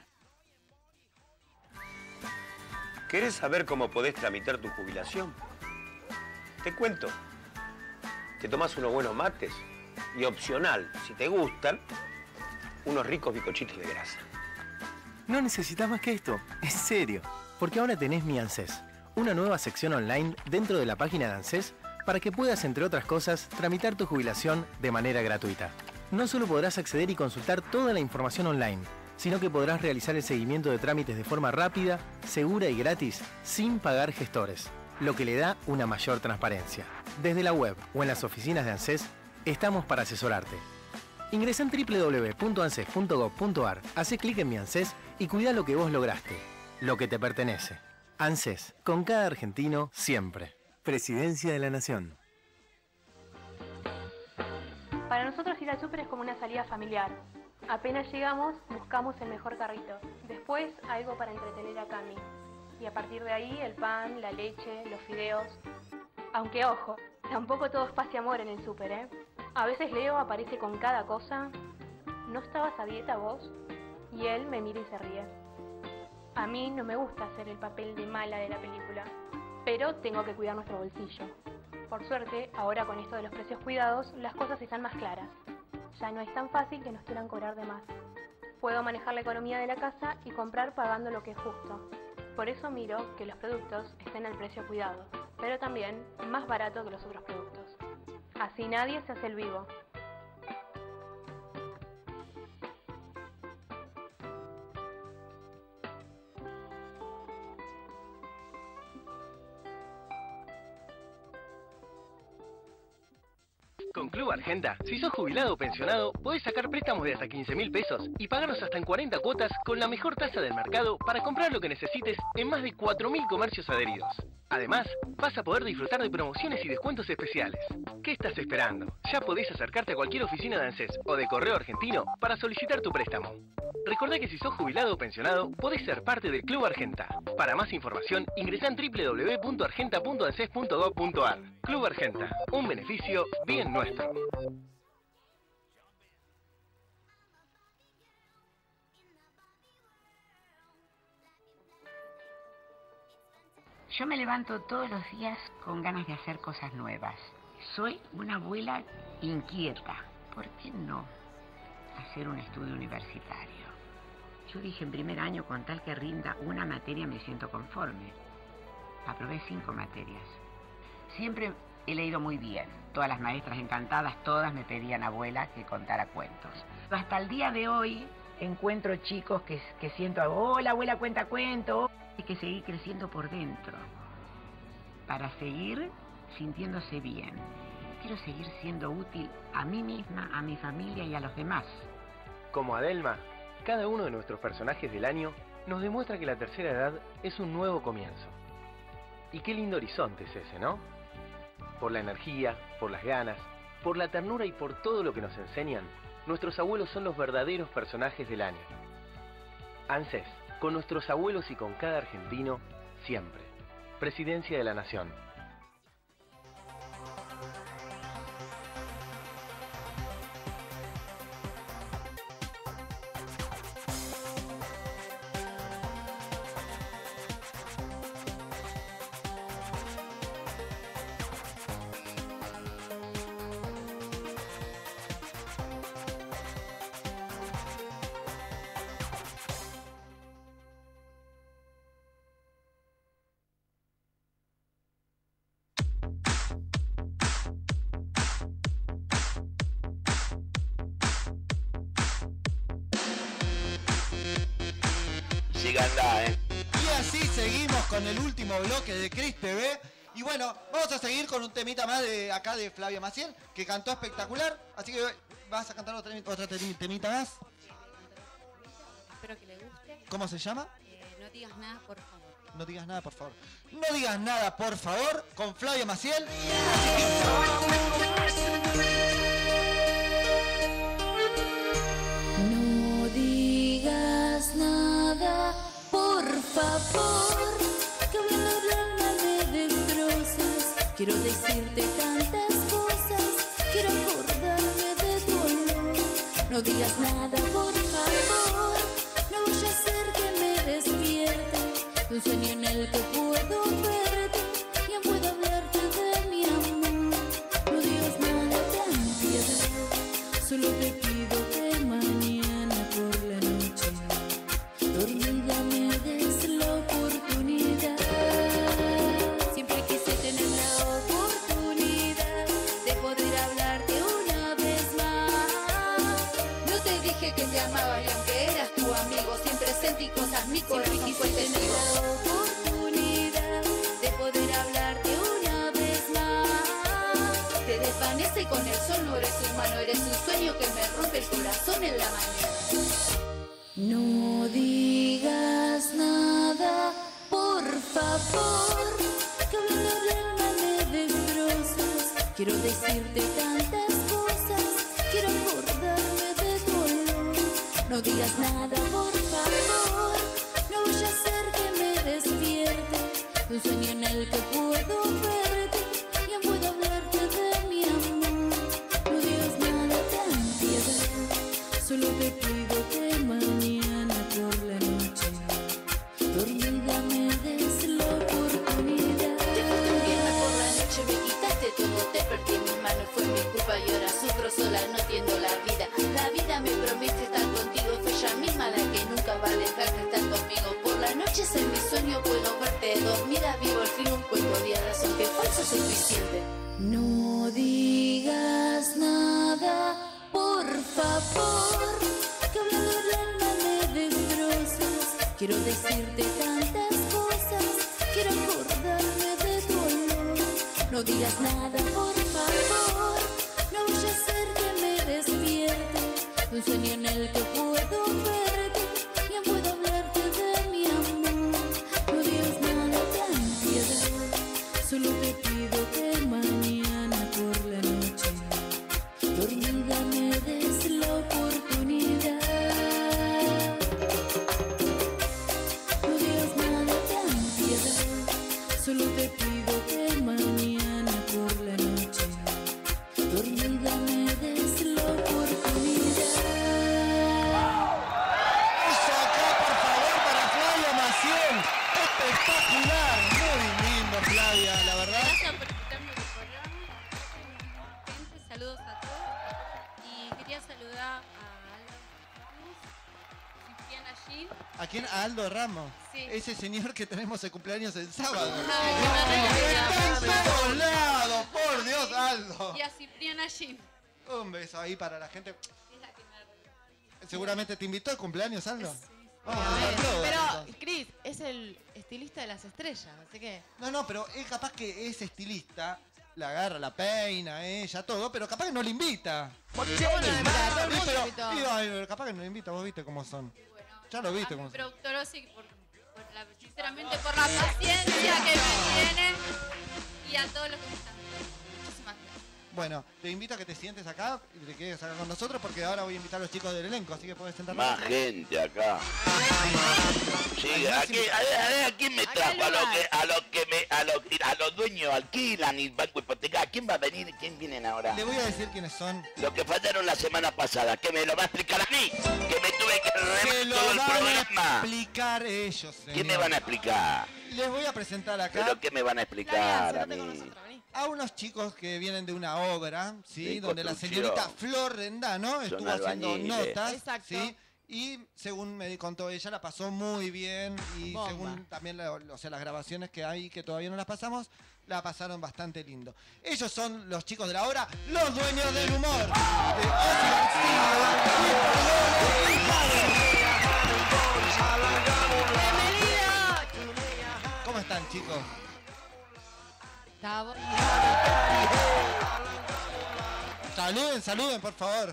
O: ¿Querés saber cómo podés tramitar tu jubilación? Te cuento. Te tomás unos buenos mates y, opcional, si te gustan, unos ricos bizcochitos de grasa.
P: No necesitas más que esto, en serio, porque ahora tenés Mi ANSES, una nueva sección online dentro de la página de ANSES para que puedas, entre otras cosas, tramitar tu jubilación de manera gratuita. No solo podrás acceder y consultar toda la información online, sino que podrás realizar el seguimiento de trámites de forma rápida, segura y gratis, sin pagar gestores, lo que le da una mayor transparencia. Desde la web o en las oficinas de ANSES, estamos para asesorarte. Ingresa en www.anses.gov.ar, hacé clic en Mi ANSES y cuida lo que vos lograste, lo que te pertenece. ANSES, con cada argentino, siempre. Presidencia de la Nación.
F: Para nosotros ir al súper es como una salida familiar. Apenas llegamos, buscamos el mejor carrito. Después, algo para entretener a Cami. Y a partir de ahí, el pan, la leche, los fideos. Aunque ojo, tampoco todo es paz y amor en el súper, ¿eh? A veces Leo aparece con cada cosa. ¿No estabas a dieta vos? Y él me mira y se ríe. A mí no me gusta hacer el papel de mala de la película, pero tengo que cuidar nuestro bolsillo. Por suerte, ahora con esto de los precios cuidados, las cosas están más claras. Ya no es tan fácil que nos quieran cobrar de más. Puedo manejar la economía de la casa y comprar pagando lo que es justo. Por eso miro que los productos estén al precio cuidado, pero también más barato que los otros productos. Así nadie se hace el vivo.
Q: Con Club Argenta, si sos jubilado o pensionado, podés sacar préstamos de hasta 15.000 pesos y pagarlos hasta en 40 cuotas con la mejor tasa del mercado para comprar lo que necesites en más de 4.000 comercios adheridos. Además, vas a poder disfrutar de promociones y descuentos especiales. ¿Qué estás esperando? Ya podés acercarte a cualquier oficina de ANSES o de Correo Argentino para solicitar tu préstamo. Recordá que si sos jubilado o pensionado, podés ser parte del Club Argenta. Para más información, ingresá en www.argenta.anses.gov.ar. Club Argenta, un beneficio bien nuestro.
R: Yo me levanto todos los días con ganas de hacer cosas nuevas. Soy una abuela inquieta. ¿Por qué no hacer un estudio universitario? Yo dije en primer año, con tal que rinda una materia me siento conforme. Aprobé 5 materias. Siempre he leído muy bien. Todas las maestras encantadas, todas me pedían, abuela, que contara cuentos. Hasta el día de hoy encuentro chicos que siento, hola abuela, cuenta cuento. Hay que seguir creciendo por dentro para seguir sintiéndose bien. Quiero seguir siendo útil a mí misma, a mi familia y a los demás.
Q: Como Adelma, cada uno de nuestros personajes del año nos demuestra que la tercera edad es un nuevo comienzo. Y qué lindo horizonte es ese, ¿no? Por la energía, por las ganas, por la ternura y por todo lo que nos enseñan, nuestros abuelos son los verdaderos personajes del año. ANSES, con nuestros abuelos y con cada argentino, siempre. Presidencia de la Nación.
A: Síganla,
B: Y así seguimos con el último bloque de Cris TV. Y bueno, vamos a seguir con un temita más de acá de Flavia Maciel, que cantó espectacular. Así que vas a cantar otra temita más.
S: Espero que le guste.
B: ¿Cómo se llama?
S: No digas nada, por favor.
B: No digas nada, por favor. No digas nada, por favor, con Flavia Maciel.
M: No digas nada, por favor, que hablando del alma me destrozas. Quiero decirte tantas cosas, quiero acordarme de tu olor. No digas nada, por favor, no voy a hacer que me despierte de un sueño en el que puedo verte y aún puedo hablarte de mi amor. No digas nada, ten piedad, solo te pido que mañana por la noche dormida me des la oportunidad. Siempre quise tener la oportunidad de poder hablarte una vez más. No te dije que te amaba y aunque eras tu amigo siempre sentí cosas, mi corazón fue testigo. La oportunidad de poder hablarte una vez más. Te desvanece con el sol, no eres humano, eres un sueño que me rompe el corazón en la mañana. No digas nada, por favor, que hablando del alma me destrozas. Quiero decirte tantas cosas, quiero acordarme de tu olor. No digas nada, por favor, no voy a hacer que me despierte de un sueño en el que puedo verte y aún puedo hablarte de mi amor. No digas nada, ten piedad, solo te pido que mañana por la noche dormida me des la oportunidad. Te fuiste un viernes por la noche, me quitaste todo, te perdí en mis manos, fue mi culpa y ahora sufro sola, no entiendo la vida. La vida me promete estar contigo, fue ella misma la que nunca va a dejar de estar conmigo. Por la noche es en mi sueño, puedo verte dormida, vivo al fin un cuento de hadas, aunque falso es suficiente. No digas nada, por favor, que hablando del alma me destrozas. Quiero decirte tantas cosas, quiero acordarme de tu olor. No digas nada, por favor, no voy a hacer que me despierte de un sueño en el que puedo verte y aún puedo hablarte de mi amor. No digas nada, ten piedad, solo te pido que mañana por la noche dormida me des la oportunidad. No digas nada, ten piedad, solo te pido que mañana por la noche dormida me des la oportunidad.
B: Eso acá, por favor, para Flavia Maciel. Espectacular, muy lindo, Flavia, la verdad.
S: Gracias por invitarme al programa. Gente, saludos a todos. Y quería saludar a Cipriana Gil.
B: ¿A quién? A Aldo Ramos.
S: Sí.
B: Ese señor que tenemos el cumpleaños el sábado.
S: Está
B: en todos lados, por Dios, Aldo.
S: Y a Cipriana Gil.
B: Un beso ahí para la gente. Seguramente te invitó al cumpleaños, Aldo. Vamos a dar todo,
D: Pero,
B: entonces.
D: Cris, es el estilista de las estrellas, así que...
B: No, pero es capaz que es estilista, la agarra, la peina, ella, todo, pero capaz que no le invita.
D: Bueno, además, todo el mundo
B: pero,
D: invitó.
B: ay, capaz que no le invita, vos viste cómo son. Ya lo viste
S: A
B: cómo
S: mi
B: son.
S: productor Ozzy, sinceramente por la paciencia que me tiene y a todos los que me están viendo. Muchísimas gracias.
B: Bueno, te invito a que te sientes acá y te quedes acá con nosotros porque ahora voy a invitar a los chicos del elenco, así que puedes sentarte.
A: Más gente acá. Sí, ¿a quién me trajo? A los dueños alquilan y banco hipoteca. ¿Quién va a venir? ¿Quién vienen ahora?
B: Le voy a decir quiénes son.
A: Los que fallaron la semana pasada, que me lo va a explicar a mí, que me tuve que
B: Se
A: rever
B: lo
A: todo el
B: van a
A: programa.
B: explicar ellos,
A: ¿Qué
B: señor.
A: me van a explicar?
B: Les voy a presentar acá
A: ¿Pero qué me van a explicar a mí?
B: a unos chicos que vienen de una obra, ¿sí?
A: De
B: Donde la
A: construcción.
B: señorita Flor Rendano estuvo haciendo
A: albañiles.
B: notas,
D: Exacto.
B: ¿sí? Y según me contó ella, la pasó muy bien y
D: Bomba.
B: según también las grabaciones que hay que todavía no las pasamos, la pasaron bastante lindo. Ellos son los chicos de la obra, los dueños del humor. De Ozzy García y Pablo Hijado. ¿Cómo están, chicos? Saluden, por favor.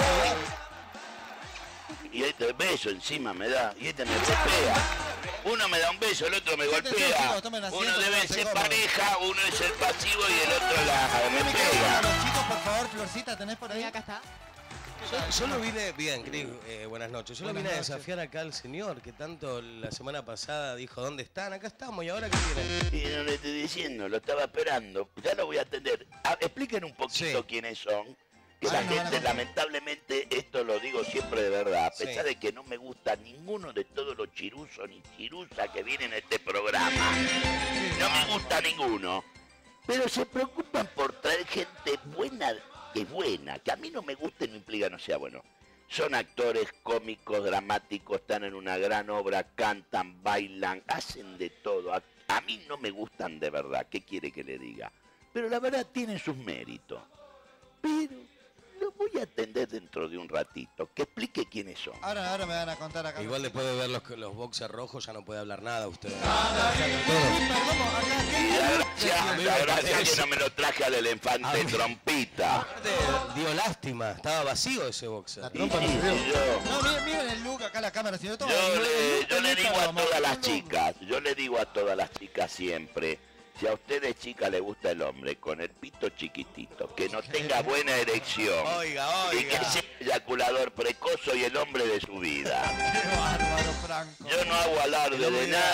A: Y este beso encima me da, y este me golpea. Uno me da un beso, el otro me golpea. Uno debe ser pareja, uno es el pasivo y el otro me pega.
B: Los chicos, por favor, Florcita, ¿tenés por ahí?
D: Acá está.
T: Yo lo vine, bien, Cris, buenas noches. Yo lo
B: Buenas
T: vine a
B: noches.
T: desafiar acá al señor que tanto la semana pasada dijo, ¿dónde están? Acá estamos, ¿y ahora qué tienen?
A: Y no le estoy diciendo, lo estaba esperando. Ya lo voy a atender. Expliquen un poquito quiénes son. Que la gente, lamentablemente, esto lo digo siempre de verdad, a pesar de que no me gusta ninguno de todos los chiruzos ni chiruzas que vienen a este programa. No me gusta ninguno. Pero se preocupan por traer gente buena, que a mí no me guste no implica no sea bueno. Son actores cómicos, dramáticos, están en una gran obra, cantan, bailan, hacen de todo. A mí no me gustan de verdad, ¿qué quiere que le diga? Pero la verdad tienen sus méritos. Pero lo voy a atender dentro de un ratito, que explique quiénes son.
B: Ahora me van a contar acá.
T: Igual después de ver los boxers rojos ya no puede hablar nada usted.
A: La gracia que no me lo traje al elefante trompita.
T: Aparte, dio lástima, estaba vacío ese boxer.
B: No, miren el look acá, la cámara, señor.
A: Yo le digo a todas las chicas, siempre, si a ustedes chicas les gusta el hombre con el pito chiquitito, que no tenga buena erección, y que sea eyaculador precoz, soy el hombre de su vida. Yo no hago alarde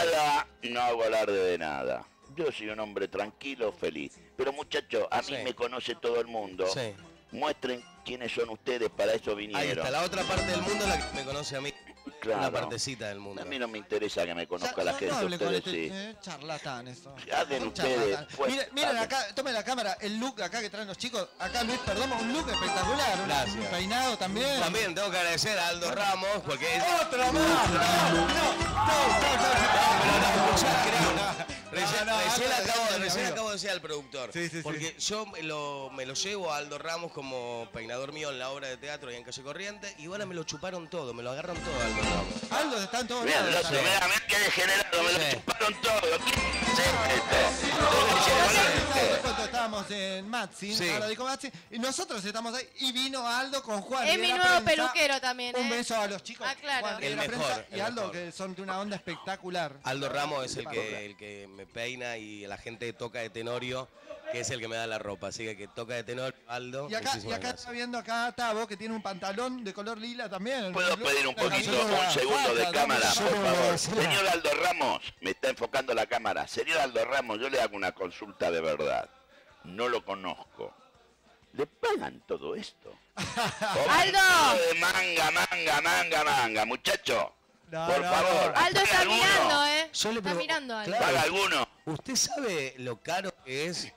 A: de nada, Yo soy un hombre tranquilo, feliz. Pero muchachos, a mí me conoce todo el mundo. Muestren quiénes son ustedes, para eso vinieron.
T: Ahí está, la otra parte del mundo es la que me conoce a mí.
A: Claro.
T: Una partecita del mundo.
A: A mí no me interesa que me conozca la gente,
B: hable con
A: ustedes sí.
B: Charlatán eso.
A: Hagan ustedes. Pues,
B: Miren acá, tomen la cámara, el look acá que traen los chicos. Acá Luis Perdomo, un look espectacular.
T: Gracias.
B: Un peinado también.
T: También tengo que agradecer a Aldo Ramos porque es...
B: ¡Otro más!
T: Recién acabo de decir al productor. Porque yo me lo llevo a Aldo Ramos como peinador mío en la obra de teatro y en Calle Corriente, y ahora me lo chuparon todo, me lo agarran todo Aldo Ramos.
B: Aldo está en todos
A: Mira,
B: lados.
A: mira qué degenerado, me lo chuparon todo.
B: Cuando estábamos en Matzi, ahora dijo Matzi, y nosotros estamos ahí, y vino Aldo con Juan.
D: Es
B: y de
D: mi
B: la
D: nuevo
B: prensa.
D: peluquero también,
B: Un beso a los chicos.
D: claro.
B: Juan, de la prensa, y Aldo, que son de una onda espectacular.
T: Aldo Ramos es el que me peina, y la gente de Toca de Tenorio, que es el que me da la ropa. Así que Toca de Tenorio, Aldo.
B: Y acá está viendo acá a Tavo, que tiene un pantalón de color lila también.
A: ¿Puedo pedir un segundo de cámara, por favor? Señor Aldo Ramos, me está enfocando la cámara. Señor Aldo Ramos, yo le hago una consulta de verdad. No lo conozco. ¿Le pagan todo esto?
D: ¡Aldo!
A: De manga, muchacho. Por favor.
D: Aldo está
A: ¿alguno?
D: mirando,
T: Yo le
D: está mirando, Aldo.
T: Claro,
A: ¿Paga alguno?
T: ¿Usted sabe lo caro que es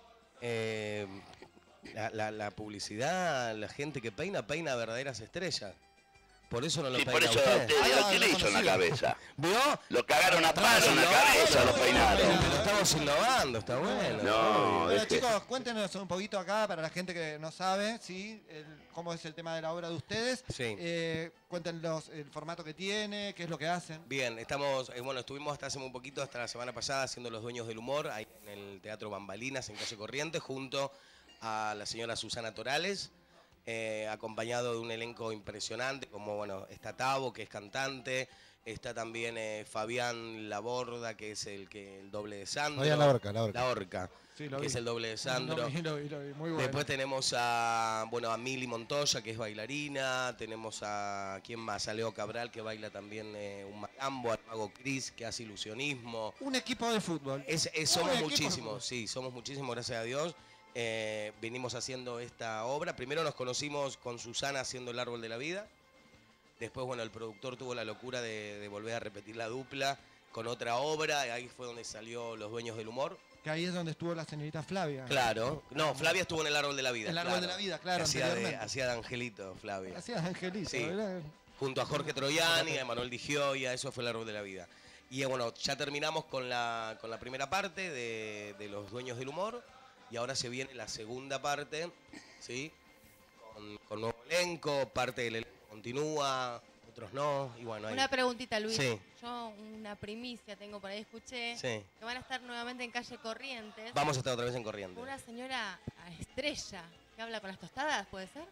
T: la publicidad? La gente que peina verdaderas estrellas. Por eso no lo peina
A: por eso
T: usted.
A: usted lo utilizo en la cabeza.
T: ¿Vio?
A: Lo cagaron a palo en la cabeza, lo peinaron.
T: Lo estamos innovando, está bueno.
A: No,
B: Bueno, chicos, cuéntenos un poquito acá, para la gente que no sabe, ¿sí? Cómo es el tema de la obra de ustedes.
T: Sí.
B: Cuéntenos el formato que tiene, qué es lo que hacen.
T: Bien, estuvimos hasta hace muy poquito, hasta la semana pasada, haciendo Los Dueños del Humor, ahí en el Teatro Bambalinas, en Calle Corriente, junto a la señora Susana Torales, acompañado de un elenco impresionante, como, está Tavo, que es cantante, está también Fabián Laborda, que es el doble de Sandro.
B: Fabián La
T: Orca.
B: Sí, lo
T: que
B: vi.
T: es el doble de Sandro.
B: Lo vi, muy bueno.
T: Después tenemos a Mili Montoya, que es bailarina. Tenemos a, ¿quién más? A Leo Cabral, que baila también un malambo. Al Mago Cris, que hace ilusionismo.
B: Un equipo de fútbol.
T: Somos muchísimos, sí, somos muchísimos, gracias a Dios. Venimos haciendo esta obra. Primero nos conocimos con Susana haciendo El Árbol de la Vida. Después, el productor tuvo la locura de volver a repetir la dupla con otra obra. Y ahí fue donde salió Los Dueños del Humor.
B: Que ahí es donde estuvo la señorita Flavia.
T: Claro. No, Flavia estuvo en El Árbol de la Vida.
B: El Árbol de la Vida, claro.
T: Hacía de Angelito, Flavia.
B: Hacía de Angelito,
T: sí.
B: ¿verdad?
T: Junto a Jorge Troiani, a Emanuel Di Gioia, eso fue El Árbol de la Vida. Y ya terminamos con la primera parte de Los Dueños del Humor. Y ahora se viene la segunda parte, ¿sí? Con nuevo elenco, parte del elenco continúa, otros no, y bueno, ahí.
D: Una preguntita, Luis.
T: Sí.
D: Yo una primicia tengo por ahí, escuché
T: Sí.
D: que van a estar nuevamente en calle Corrientes.
T: Vamos a estar otra vez en Corrientes.
D: Una señora estrella que habla con las tostadas, ¿puede ser?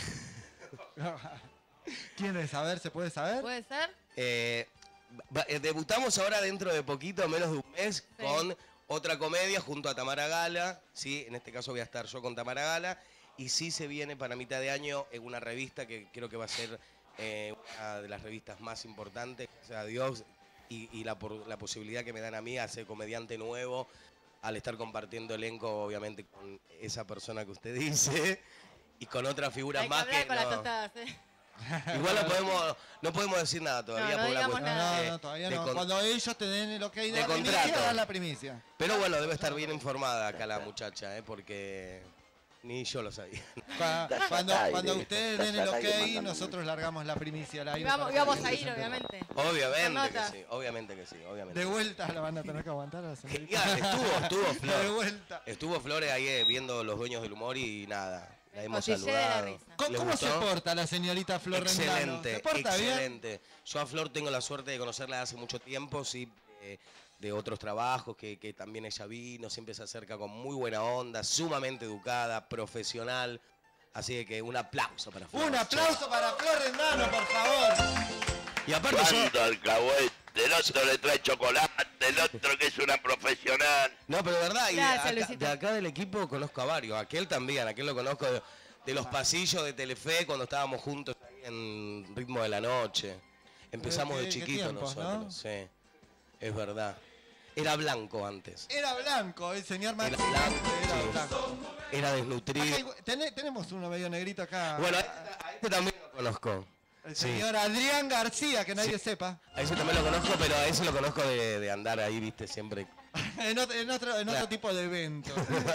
B: ¿Quién es? A ver, ¿se puede saber?
D: ¿Puede ser?
T: Debutamos ahora dentro de poquito, menos de un mes,
D: Sí.
T: con otra comedia junto a Tamara Gala. ¿Sí? En este caso voy a estar yo con Tamara Gala. Y sí se viene para mitad de año en una revista que creo que va a ser una de las revistas más importantes, gracias a Dios, y la posibilidad que me dan a mí a ser comediante nuevo, al estar compartiendo elenco, obviamente, con esa persona que usted dice, y con otras figuras
D: Hay que
T: más
D: hablar
T: que
D: con las
T: no.
D: tostadas, ¿eh?
T: Igual no podemos decir nada todavía.
D: No
T: por una
D: digamos
T: cuestión
D: nada.
B: No, todavía
T: de
B: no.
T: con-
B: Cuando ellos te den el ok de la
T: contrato.
B: primicia, dan la primicia.
T: Pero bueno, debe estar bien informada acá la muchacha, porque ni yo lo sabía.
B: Cuando ustedes den el ok, nosotros largamos la primicia al aire.
D: Y vamos a ir, obviamente.
T: Obviamente que
D: notas.
T: sí, obviamente que sí, obviamente.
B: De vuelta la van a tener que aguantar a la señorita.
T: Ya, estuvo
B: De
T: Flor.
B: vuelta.
T: Estuvo Flores ahí viendo Los Dueños del Humor y nada. La hemos
B: Cotillé de la
T: saludado.
B: risa.
T: ¿Le
B: ¿Cómo se
T: gustó?
B: porta la señorita Flor Rendano?
T: Excelente,
B: ¿Se porta bien?
T: excelente. Yo a Flor tengo la suerte de conocerla hace mucho tiempo, sí, de otros trabajos que también ella vino, siempre se acerca con muy buena onda, sumamente educada, profesional. Así que un aplauso para Flor.
B: Un aplauso para Flor Rendano, por favor.
T: Y aparte yo...
A: ¿Cuánto alcahuete? El otro le trae chocolate, el otro que es una profesional.
T: No, pero de verdad, y
A: Gracias,
T: acá-
A: Luisito.
T: de acá del equipo conozco a varios. Aquel también, aquel lo conozco de los pasillos de Telefe cuando estábamos juntos ahí en Ritmo de la Noche. Empezamos
B: Qué-
T: de
B: qué
T: chiquitos
B: tiempos,
T: nosotros,
B: ¿no?
T: sí. Es verdad. Era blanco antes.
B: Era blanco, el señor Maxi.
T: Era blanco,
B: Era
T: sí.
B: blanco.
T: Era desnutrido.
B: Acá tenemos uno medio negrito acá.
T: Bueno, a este también lo conozco.
B: El
T: Sí.
B: señor Adrián García, que nadie sepa.
T: A ese también lo conozco, pero a ese lo conozco de andar ahí, viste, siempre.
B: En otro tipo de evento.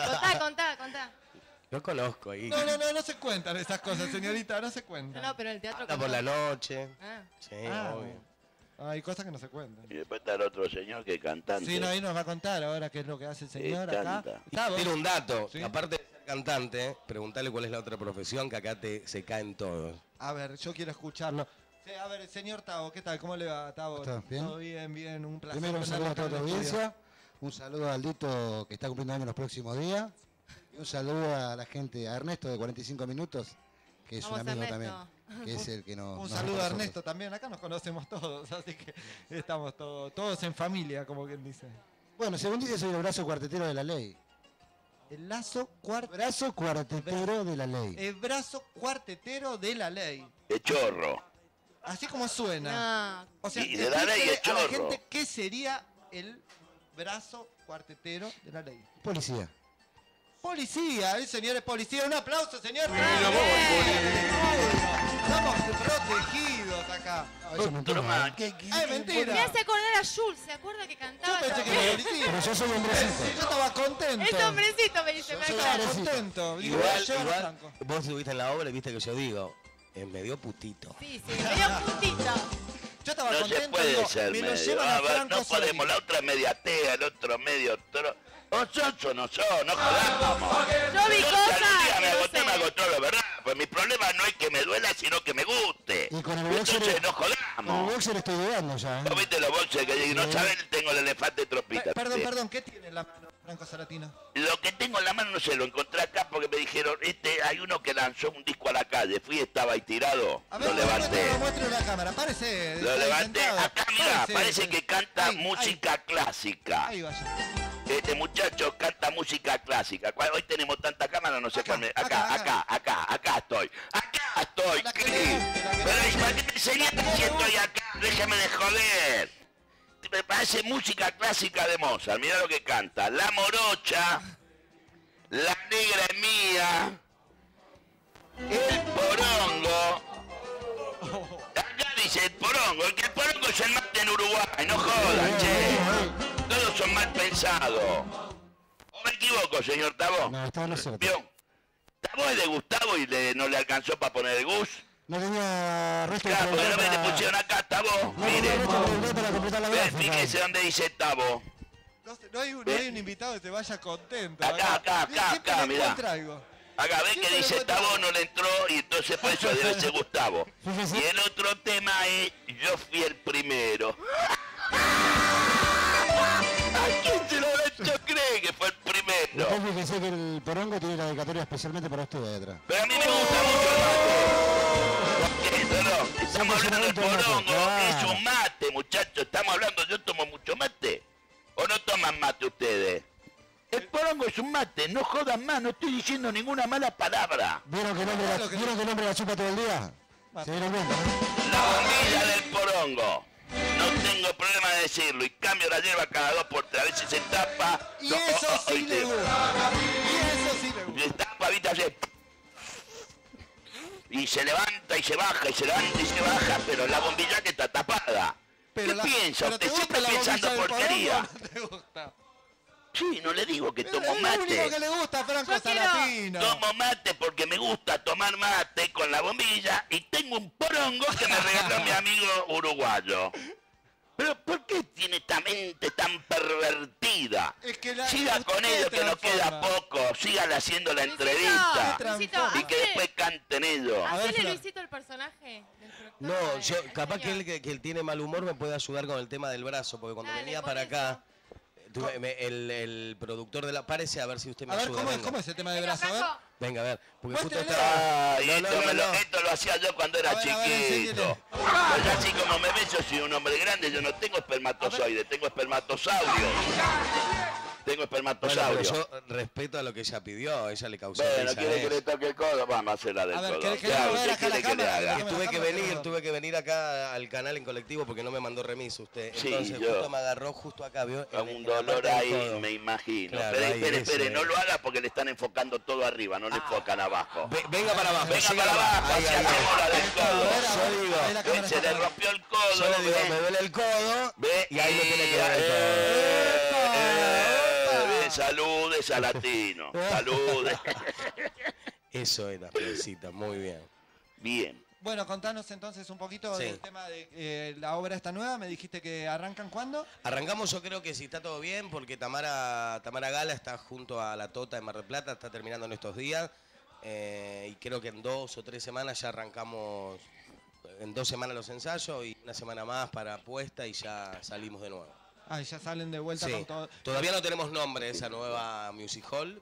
D: Contá.
T: Lo conozco ahí.
B: No se cuentan esas cosas, señorita, no se cuentan.
D: No, pero el teatro...
T: Anda por la noche.
D: Ah.
T: Sí,
B: Ah,
T: obvio.
B: Hay cosas que no se cuentan.
A: Y después está el otro señor que es cantante.
B: Sí, no, ahí nos va a contar ahora qué es lo que hace el señor acá.
A: canta.
B: Gustavo.
T: Tiene un dato.
B: Sí.
T: Aparte de ser cantante, preguntale cuál es la otra profesión, que acá se caen todos.
B: A ver, yo quiero escucharlo. Sí, a ver, señor Tavo, ¿qué tal? ¿Cómo le va, Tavo?
U: ¿Estás bien?
B: Todo bien, un placer.
U: Primero un saludo a toda la
B: tenerlo acá en el
U: audiencia, un saludo a Aldito que está cumpliendo años los próximos días y un saludo a la gente, a Ernesto de 45 minutos, que es
B: Vamos,
U: un amigo
B: Ernesto.
U: también, que es el que nos...
B: Un
U: nos
B: saludo a
U: nosotros.
B: Ernesto también, acá nos conocemos todos, así que estamos todos en familia, como quien dice.
U: Bueno, según dice, soy el brazo cuartetero de la ley.
B: El brazo
U: cuartetero de la ley.
B: El brazo cuartetero de la ley.
A: De chorro.
B: Así como suena.
D: No.
B: O sea,
A: Sí, de la ley
B: explíquele
A: es
B: a la
A: chorro.
B: gente qué sería el brazo cuartetero de la ley.
U: Policía.
B: Policía, el señor es policía. Un aplauso, señor. Estamos protegidos acá.
U: Eso me toma, ¿eh?
B: Ay, mentira.
D: Me hace acordar a Jules, ¿se acuerda que cantaba?
B: Yo pensé que era policía.
U: Pero yo soy hombrecito.
B: Yo estaba contento.
D: Es hombrecito, me dice, me
B: Estaba
D: acuerdo.
B: contento. Digo,
T: Igual,
B: llevan a Franco.
T: vos estuviste en la obra y viste que yo digo, me dio putito.
D: Sí, me dio un puntito.
B: Yo estaba
A: No
B: contento.
A: se puede
B: digo,
A: ser
B: me lo
A: medio.
B: llevan a
A: Ah, va,
B: Franco
A: no podemos,
B: Solari.
A: la otra es media tea, el otro medio tro. O sos o no sos, no jodamos.
D: Yo vi cosas
A: Me
D: que no
A: agotó,
D: sé.
A: me agotó, la verdad. Pues mi problema no es que me duela, sino que me guste.
U: Y con el boxer,
A: Entonces no
U: con el
A: jodamos.
U: boxer estoy dudando ya.
A: ¿Vos viste los boxers que no saben? Tengo el elefante tropita.
B: Perdón, ¿qué tiene en la mano Franco Saratino?
A: Lo que tengo en la mano no sé, lo encontré acá porque me dijeron, hay uno que lanzó un disco a la calle. Fui, estaba ahí tirado,
B: A ver,
A: lo levanté.
B: muéstralo a la cámara, parece.
A: Lo
B: está
A: levanté,
B: sentado.
A: acá mira, parece que canta música clásica.
B: Ahí vaya.
A: Este muchacho canta música clásica. Hoy tenemos tanta cámara, no sé cuál me... Acá estoy. Acá estoy, Cris. Pero es para que me enseñes si estoy acá, déjame de joder. Me parece música clásica de Mozart. Mirá lo que canta. La morocha, la negra es mía, el porongo. Acá dice el porongo, que el porongo es el mate en Uruguay, no jodan, che. Todos son mal pensados. ¿O me equivoco, señor Tabo?
U: No, estaba no cierto.
A: ¿Vio? Tabo es de Gustavo y no le alcanzó para poner el Gus.
U: No tenía resto de
A: Claro, porque no
U: programa
A: me le
U: para-
A: pusieron acá, Tabo.
U: No
A: Mire.
U: tenía resto de programa para completar la gráfica.
A: Fíjese dónde dice Tabo.
B: No hay un invitado que se vaya contento.
A: Acá,
B: Siempre
A: acá,
B: me
A: mirá.
B: encuentra algo.
A: Acá ven que dice Tabo no le entró y entonces por eso debe ser Gustavo. Y el otro tema es yo fui el primero. ¿A quién se lo habrá hecho creer que fue el primero?
U: Después fíjese que el porongo tiene la dedicatoria especialmente para usted ahí atrás.
A: Pero a mí me gusta mucho el mate. No, estamos hablando del porongo, es un mate, muchachos. Estamos hablando, yo tomo mucho mate. ¿O no toman mate ustedes? El porongo es un mate, no jodan más, no estoy diciendo ninguna mala palabra.
U: ¿Vieron que el hombre la chupa todo el día? ¿Se dieron cuenta?
A: La bombilla del porongo. No tengo problema de decirlo y cambio la hierba cada 2 por 3, a veces se tapa.
B: Y eso sí le gusta. Y eso sí le gusta.
A: Se tapa, viste, hace... Y se levanta y se baja, y se levanta y se baja, pero la bombilla que está tapada. ¿Qué piensa? Usted siempre pensando porquería.
B: ¿Te gusta?
A: Sí, no le digo que tomo
B: Es
A: mate.
B: lo único que le gusta a Franco Salatino.
A: Tomo mate porque me gusta tomar mate con la bombilla y tengo un porongo que me regaló mi amigo uruguayo. Pero ¿por qué tiene esta mente tan pervertida?
B: Es que
A: siga con ellos que nos queda poco, sigan haciendo la entrevista
D: Luisito,
A: y que después canten ellos.
D: Hacele Luisito el personaje del productor.
T: No, yo, capaz que él tiene mal humor me puede ayudar con el tema del brazo, porque cuando venía para acá, el productor de la... Párese a ver si usted me
B: A ver,
T: ayuda.
B: ¿cómo es el tema de brazo? A ver.
T: Venga, a ver, porque justo
B: Muéstrele.
T: estaba...
A: Ay, esto lo hacía yo cuando era chiquito. Pues así como me ves, yo soy un hombre grande, yo no tengo espermatozoide, tengo espermatosaurio. Tengo espermatosaurio.
T: Bueno, pero yo respeto a lo que ella pidió, ella le causó
A: Bueno,
T: risa,
A: quiere que le toque el codo, vamos a hacer la del codo. ¿Qué quiere que le haga?
T: Tuve que venir acá al canal en colectivo porque no me mandó remiso usted.
A: Sí,
T: Entonces
A: yo.
T: justo me agarró justo acá, ¿vio?
A: Con un dolor ahí, me imagino.
T: Claro,
A: Espere, no lo haga porque le están enfocando todo arriba, no le enfocan abajo.
T: Venga para abajo,
A: Venga
T: siga
A: para abajo,
T: ahí,
A: hacia
T: ahí.
A: la bola del codo.
T: Yo digo,
A: Se le rompió el codo.
T: yo le digo,
A: ¿ve?
T: me duele el codo
A: ¿Ve?
T: y ahí me tiene que dar el codo.
A: Saludes a Latino, saludes.
T: Eso era, Florecita, muy bien.
A: Bien.
B: Bueno, contanos entonces un poquito
T: Sí.
B: del tema de la obra esta nueva. Me dijiste que arrancan ¿cuándo?
T: Arrancamos, yo creo que si está todo bien, porque Tamara Gala está junto a la Tota de Mar del Plata, está terminando en estos días. Y creo que en 2 o 3 semanas ya arrancamos, en 2 semanas los ensayos y una semana más para puesta y ya salimos de nuevo.
B: Ah, ya salen de vuelta
T: Sí.
B: con todo.
T: Todavía no tenemos nombre de esa nueva Music Hall.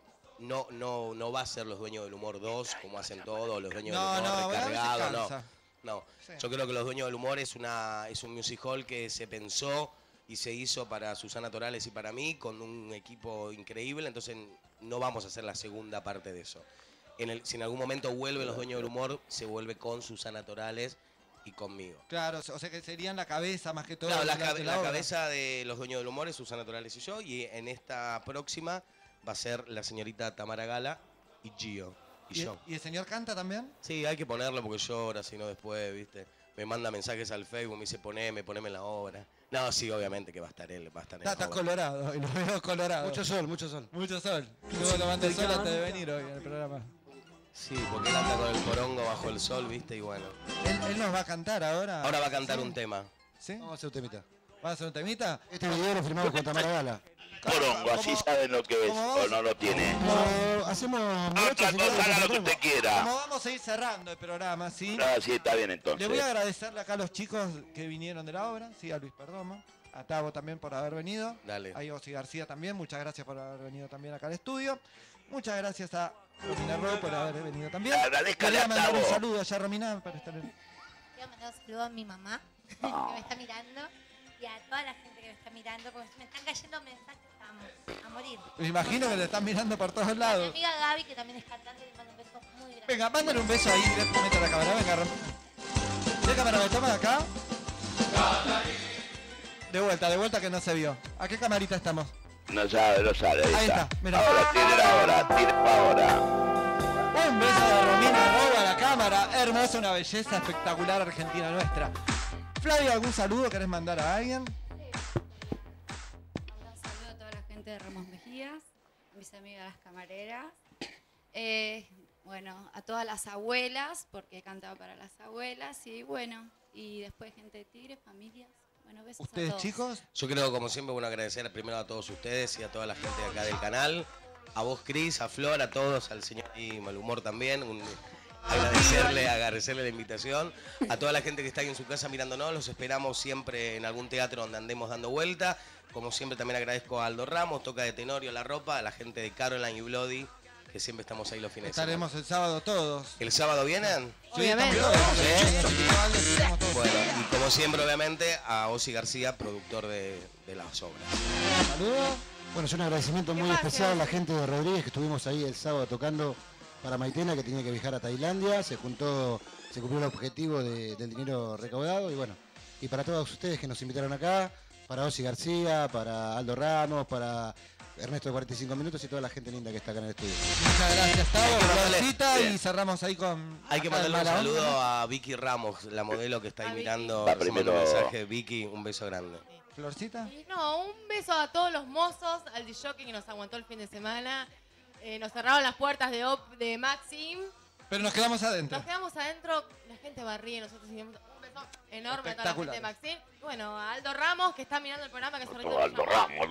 T: No va a ser Los Dueños del Humor 2, como hacen todos, Los Dueños del Humor recargados, no.
B: Sí.
T: Yo creo que Los Dueños del Humor es un music hall que se pensó y se hizo para Susana Torales y para mí, con un equipo increíble, entonces no vamos a hacer la segunda parte de eso. Si en algún momento vuelve Los Dueños del Humor, se vuelve con Susana Torales y conmigo.
B: Claro, o sea que serían la cabeza más que todo.
T: Claro,
B: de
T: la
B: obra.
T: cabeza de Los Dueños del Humor es Susana Torales y yo, y en esta próxima va a ser la señorita Tamara Gala y Gio. Y yo.
B: ¿Y el señor canta también?
T: Sí, hay que ponerlo porque llora, si no después, ¿viste? Me manda mensajes al Facebook, me dice poneme en la obra. No, sí, obviamente que va a estar él, va a estar en la
B: Está
T: obra.
B: colorado, y lo veo colorado.
U: Mucho sol, mucho sol.
B: Mucho sol. Luego lo manda el sol antes de venir hoy en el programa.
T: Sí, porque él anda con el porongo bajo el sol, ¿viste? Y bueno.
B: Él nos va a cantar ahora.
T: Ahora va a cantar un tema.
B: ¿Sí?
U: Vamos a hacer un temita.
B: ¿Va a hacer un temita?
U: Este video lo filmamos con Tamara Gala.
A: Porongo, así saben lo que es o no lo tiene.
U: Hacemos...
A: Otra cosa, haga lo que usted quiera.
B: Como vamos a ir cerrando el programa, ¿sí?
A: Ah, sí, está bien
B: Le
A: entonces.
B: voy a agradecerle acá a los chicos que vinieron de la obra, sí, a Luis Perdomo, a Tavo también por haber venido,
T: Dale.
B: a Igosi García también, muchas gracias por haber venido también acá al estudio, muchas gracias a Romina Rowe por haber venido también.
A: Agradezcale
B: Le voy a
A: a
B: mandar un
A: Tavo.
B: saludo allá a Romina para estar en...
J: Quiero mandar un saludo a mi mamá, que me está mirando, y a toda la gente que me está mirando, porque me están cayendo mensajes a morir.
B: Me imagino que le están mirando por todos
J: A mi
B: lados.
J: amiga Gaby, que también es cantante, le mando un beso muy grande.
B: Venga, mándale un beso ahí directamente a la cámara, venga Romina. ¿Qué cámara me toma acá? De vuelta que no se vio. ¿A qué camarita estamos?
A: No sabe,
B: Ahí está, mira.
A: Ahora, tiene ahora.
B: Un beso de Romina Rowe a la cámara. Hermosa, una belleza espectacular argentina nuestra. Flavia, ¿algún saludo querés mandar a alguien?
K: Un saludo a toda la gente de Ramos Mejías, a mis amigas las camareras, bueno, a todas las abuelas, porque he cantado para las abuelas, y bueno, y después gente de Tigre, familias. Bueno, besos a
B: ¿Ustedes,
K: todos.
B: chicos?
T: Yo creo, como siempre, bueno, agradecer primero a todos ustedes y a toda la gente de acá del canal. A vos, Cris, a Flor, a todos, al señor y mal humor también. Agradecerle la invitación. A toda la gente que está ahí en su casa mirándonos, los esperamos siempre en algún teatro donde andemos dando vuelta. Como siempre también agradezco a Aldo Ramos, Toca de Tenorio, La Ropa, a la gente de Caroline y Bloody, que siempre estamos ahí los fines de semana.
B: Estaremos el sábado todos.
T: ¿El sábado vienen?
D: Obviamente.
T: Bueno, y como siempre, obviamente, a Ozzy García, productor de las obras.
U: Saludos. Bueno, es un agradecimiento muy especial a la gente de Rodríguez, que estuvimos ahí el sábado tocando para Maitena, que tenía que viajar a Tailandia. Se cumplió el objetivo del dinero recaudado. Y bueno, y para todos ustedes que nos invitaron acá, para Ozzy García, para Aldo Ramos, para Ernesto de 45 Minutos y toda la gente linda que está acá en el estudio.
B: Muchas gracias, Tavo, por la visita y cerramos ahí con...
T: Hay que mandarle un saludo a Vicky Ramos, la modelo que está ahí mirando. Un mensaje, Vicky, un beso grande.
B: ¿Florcita?
D: No, un beso a todos los mozos, al DJ que nos aguantó el fin de semana. Nos cerraron las puertas de Maxim.
B: Pero nos quedamos adentro.
D: Nos quedamos adentro, la gente barría, nosotros hicimos un beso enorme a toda la gente de Maxim. Bueno, a Aldo Ramos, que está mirando el programa, que se
A: Aldo Ramos.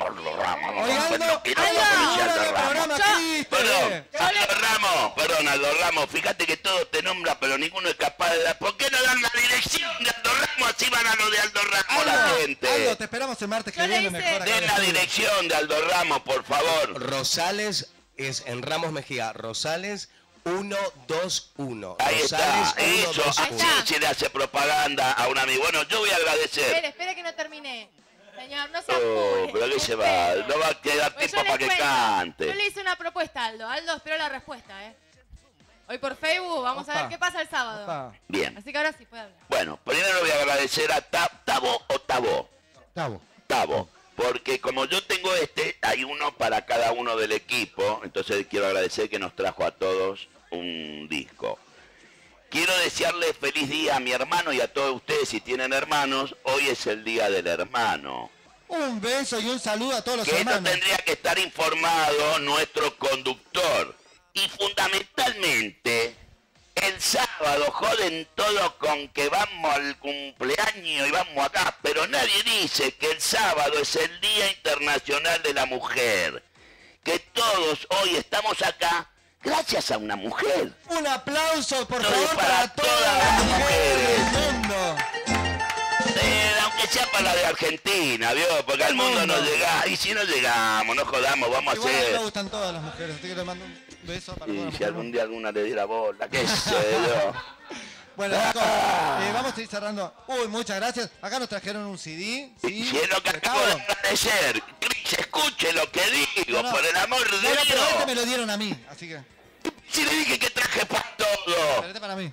A: Perdón, Aldo Ramos, fíjate que todos te nombran, pero ninguno es capaz de dar. ¿Por qué no dan la dirección de Aldo Ramos? Así van a lo de Aldo Ramos la gente.
B: Aldo, te esperamos el martes que viene mejor.
A: Den la dirección de Aldo Ramos, por favor.
T: Rosales es en Ramos Mejía, Rosales 121.
A: Ahí
T: Rosales
A: está, eso,
T: 121.
A: así se le hace propaganda a un amigo. Bueno, yo voy a agradecer.
D: Espere que no termine. Señor, no se
A: Oh,
D: apure.
A: pero ¿qué se va? No va a quedar
D: Pues
A: tiempo para que
D: Yo
A: cante.
D: le hice una propuesta a Aldo. Aldo esperó la respuesta, ¿eh? Hoy por Facebook vamos a ver qué pasa el sábado.
A: Bien.
D: Así que ahora sí puede hablar.
A: Bueno, primero voy a agradecer a Tavo o Tavo.
U: Tavo.
A: Porque como yo tengo hay uno para cada uno del equipo, entonces quiero agradecer que nos trajo a todos un disco. Quiero desearle feliz día a mi hermano y a todos ustedes si tienen hermanos. Hoy es el día del hermano.
B: Un beso y un saludo a todos los
A: Que
B: hermanos.
A: esto tendría que estar informado nuestro conductor. Y fundamentalmente, el sábado joden todo con que vamos al cumpleaños y vamos acá, pero nadie dice que el sábado es el Día Internacional de la Mujer. Que todos hoy estamos acá gracias a una mujer.
B: Un aplauso, por
A: Entonces,
B: favor, para todas las mujeres del mundo.
A: Aunque sea para la de Argentina, ¿vio? Porque al mundo no llega. Y si no llegamos, no jodamos, vamos
B: Igual
A: a
B: a mí
A: hacer.
B: me gustan todas las mujeres, así que le mando un beso para todas
A: Y
B: las
A: si
B: mujeres.
A: algún día alguna le diera bola, qué sé yo.
B: Bueno, chicos, vamos a ir cerrando. Uy, muchas gracias. Acá nos trajeron un CD. ¿sí?
A: Si es lo que acabo de agradecer, Cris, escuche lo que digo,
B: No,
A: por el amor de
B: bueno, pero
A: Dios.
B: este me lo dieron a mí, así que...
A: Si le dije que traje para todo.
B: Pero este para mí.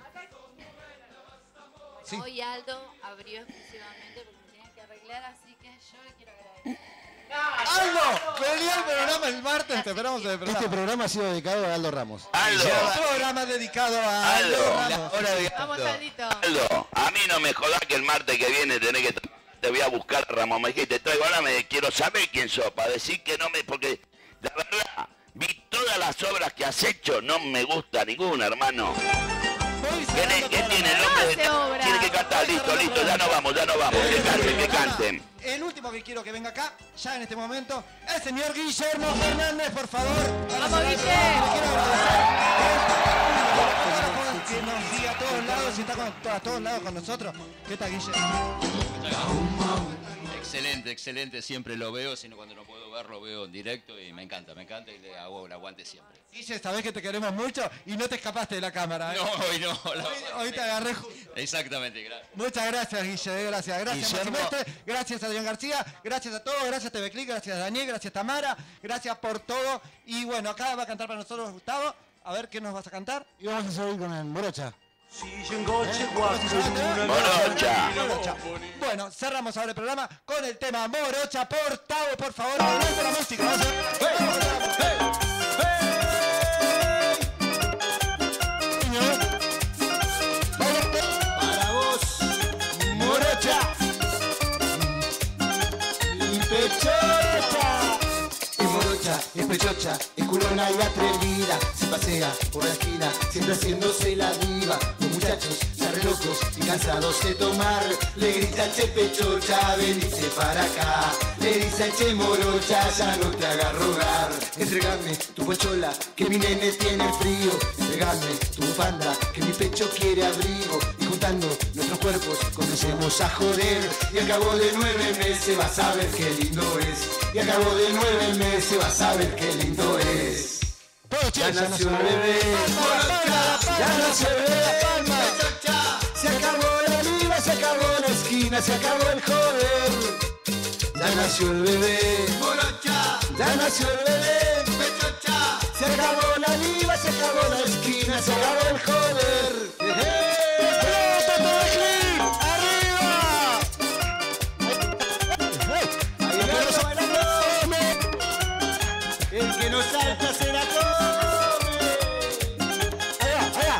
B: Sí.
S: Hoy Aldo abrió exclusivamente porque me tenía que arreglar, así que yo le quiero agradecer.
B: ¡Aldo! Vení al programa el martes, te esperamos en el programa.
U: Este programa ha sido dedicado a Aldo Ramos.
B: Un programa dedicado a Aldo Ramos.
D: Vamos, Aldito.
A: Aldo, a mí no me jodás que el martes que viene tenés que... Te voy a buscar a Ramón Mejía y te traigo. Ahora quiero saber quién sos, para decir que no me... Porque, la verdad, vi todas las obras que has hecho, no me gusta ninguna, hermano. ¿Qué tiene el nombre de... Tiene que cantar, listo, ya no vamos, que canten.
B: El último que quiero que venga acá, ya en este momento, el señor Guillermo Fernández, por favor.
D: ¡Vamos, Guille!
B: Le quiero agradecer que nos siga a todos lados y está a todos lados con nosotros. ¿Qué tal, Guillermo?
C: Excelente, siempre lo veo, sino cuando no puedo verlo veo en directo y me encanta y le hago el aguante siempre.
B: Guille, sabés que te queremos mucho y no te escapaste de la cámara, ¿eh?
C: No, hoy no.
B: Hoy te agarré.
C: Exactamente, gracias.
B: Muchas gracias, Guille, gracias. Gracias,
C: Guillermo.
B: Maximestre, gracias, Adrián García, gracias a todos, gracias TV Click, gracias Daniel, gracias Tamara, gracias por todo. Y bueno, acá va a cantar para nosotros Gustavo. A ver qué nos vas a cantar.
U: Y vamos a seguir con el Morocha.
A: Morocha.
B: Bueno, cerramos ahora el programa con el tema Morocha por Tavo, por favor, volvemos a la música. Vamos
U: Para vos, Morocha. Y pechocha. Es morocha, es pechocha, es culona y atrevida. Se pasea por la esquina, siempre haciéndose la diva. Los muchachos se re locos y
G: y cansados de tomar, le grita che pechocha, venite para acá. Le dice che morocha, ya no te hagas rogar. Entregame tu pochola, que mi nene tiene frío. Entregame tu bufanda, que mi pecho quiere abrigo. Y juntando nuestros cuerpos comencemos a joder. Y al cabo de 9 meses vas a ver qué lindo es. Y al cabo de 9 meses vas a ver qué lindo es. Ya nació el bebé, ya nació el bebé. Se acabó la liga, se acabó la esquina, se acabó el joder. Ya nació el bebé, ya nació el bebé. Se acabó la liga, se acabó la esquina, se acabó el joder. El que no salta se la come. Allá.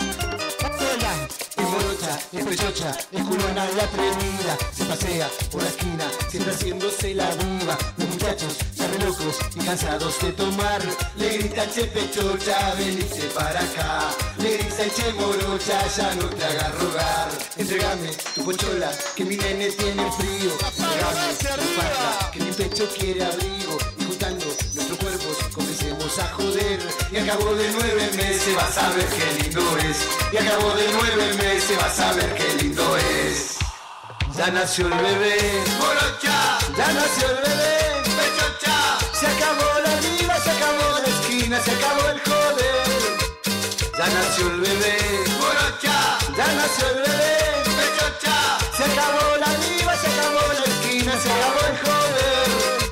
G: Es morocha, es pechocha, es culona y atrevida. Se pasea por la esquina, siempre haciéndose la viva. Los muchachos ya re locos y cansados de tomar, le grita che pechocha, venite para acá. Le dice che morocha, ya no te hagas rogar. Entregame tu pochola, que mi nene tiene frío. Entregame tu farda, que mi pecho quiere abrigo. Y juntando nuestros cuerpos comencemos a joder. Y al cabo de 9 meses vas a ver qué lindo es. Y al cabo de 9 meses vas a ver qué lindo es. Ya nació el bebé, morocha, ya nació el bebé, pechocha. Se acabó la vida, se acabó la esquina, se acabó el joder. Ya nació el bebé, morocha, ya nació el bebé, pechocha. Se acabó la vida, se acabó la esquina, se acabó el joder.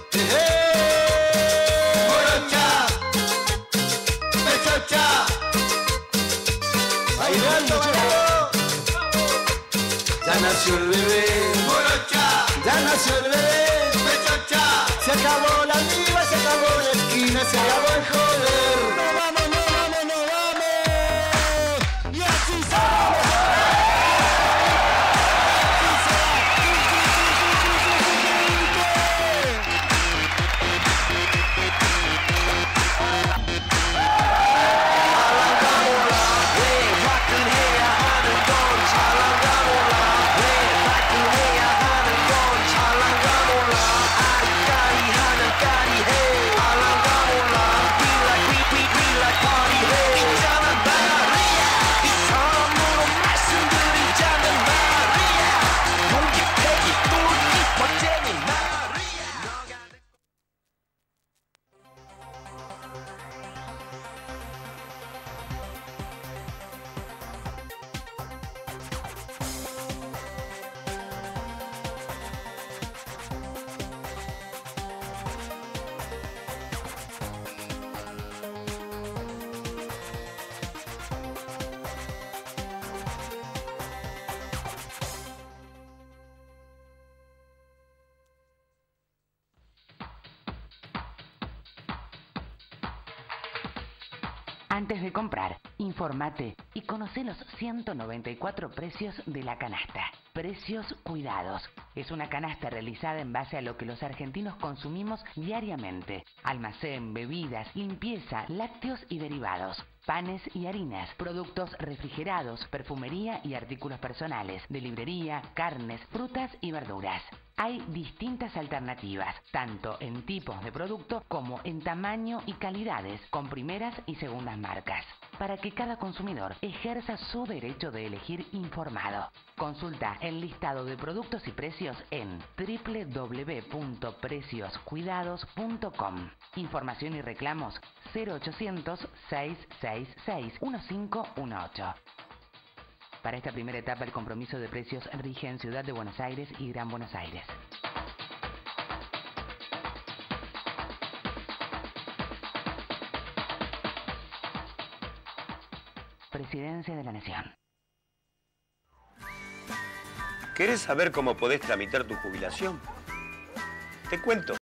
G: Morocha, pechocha. Bailando, bailando. Ya nació el bebé, morocha, ya nació el bebé, pechocha. Se acabó la vida, se acabó la esquina, se acabó el joder. No vamos, no vamos, no vamos. Y así somos.
N: Antes de comprar, infórmate y conoce los 194 precios de la canasta. Precios Cuidados. Es una canasta realizada en base a lo que los argentinos consumimos diariamente. Almacén, bebidas, limpieza, lácteos y derivados. Panes y harinas, productos refrigerados, perfumería y artículos personales, de librería, carnes, frutas y verduras. Hay distintas alternativas, tanto en tipos de producto como en tamaño y calidades, con primeras y segundas marcas, para que cada consumidor ejerza su derecho de elegir informado. Consulta el listado de productos y precios en www.precioscuidados.com. Información y reclamos 0800-666-1518. Para esta primera etapa, el compromiso de precios rige en Ciudad de Buenos Aires y Gran Buenos Aires. Presidencia de la Nación.
O: ¿Querés saber cómo podés tramitar tu jubilación? Te cuento.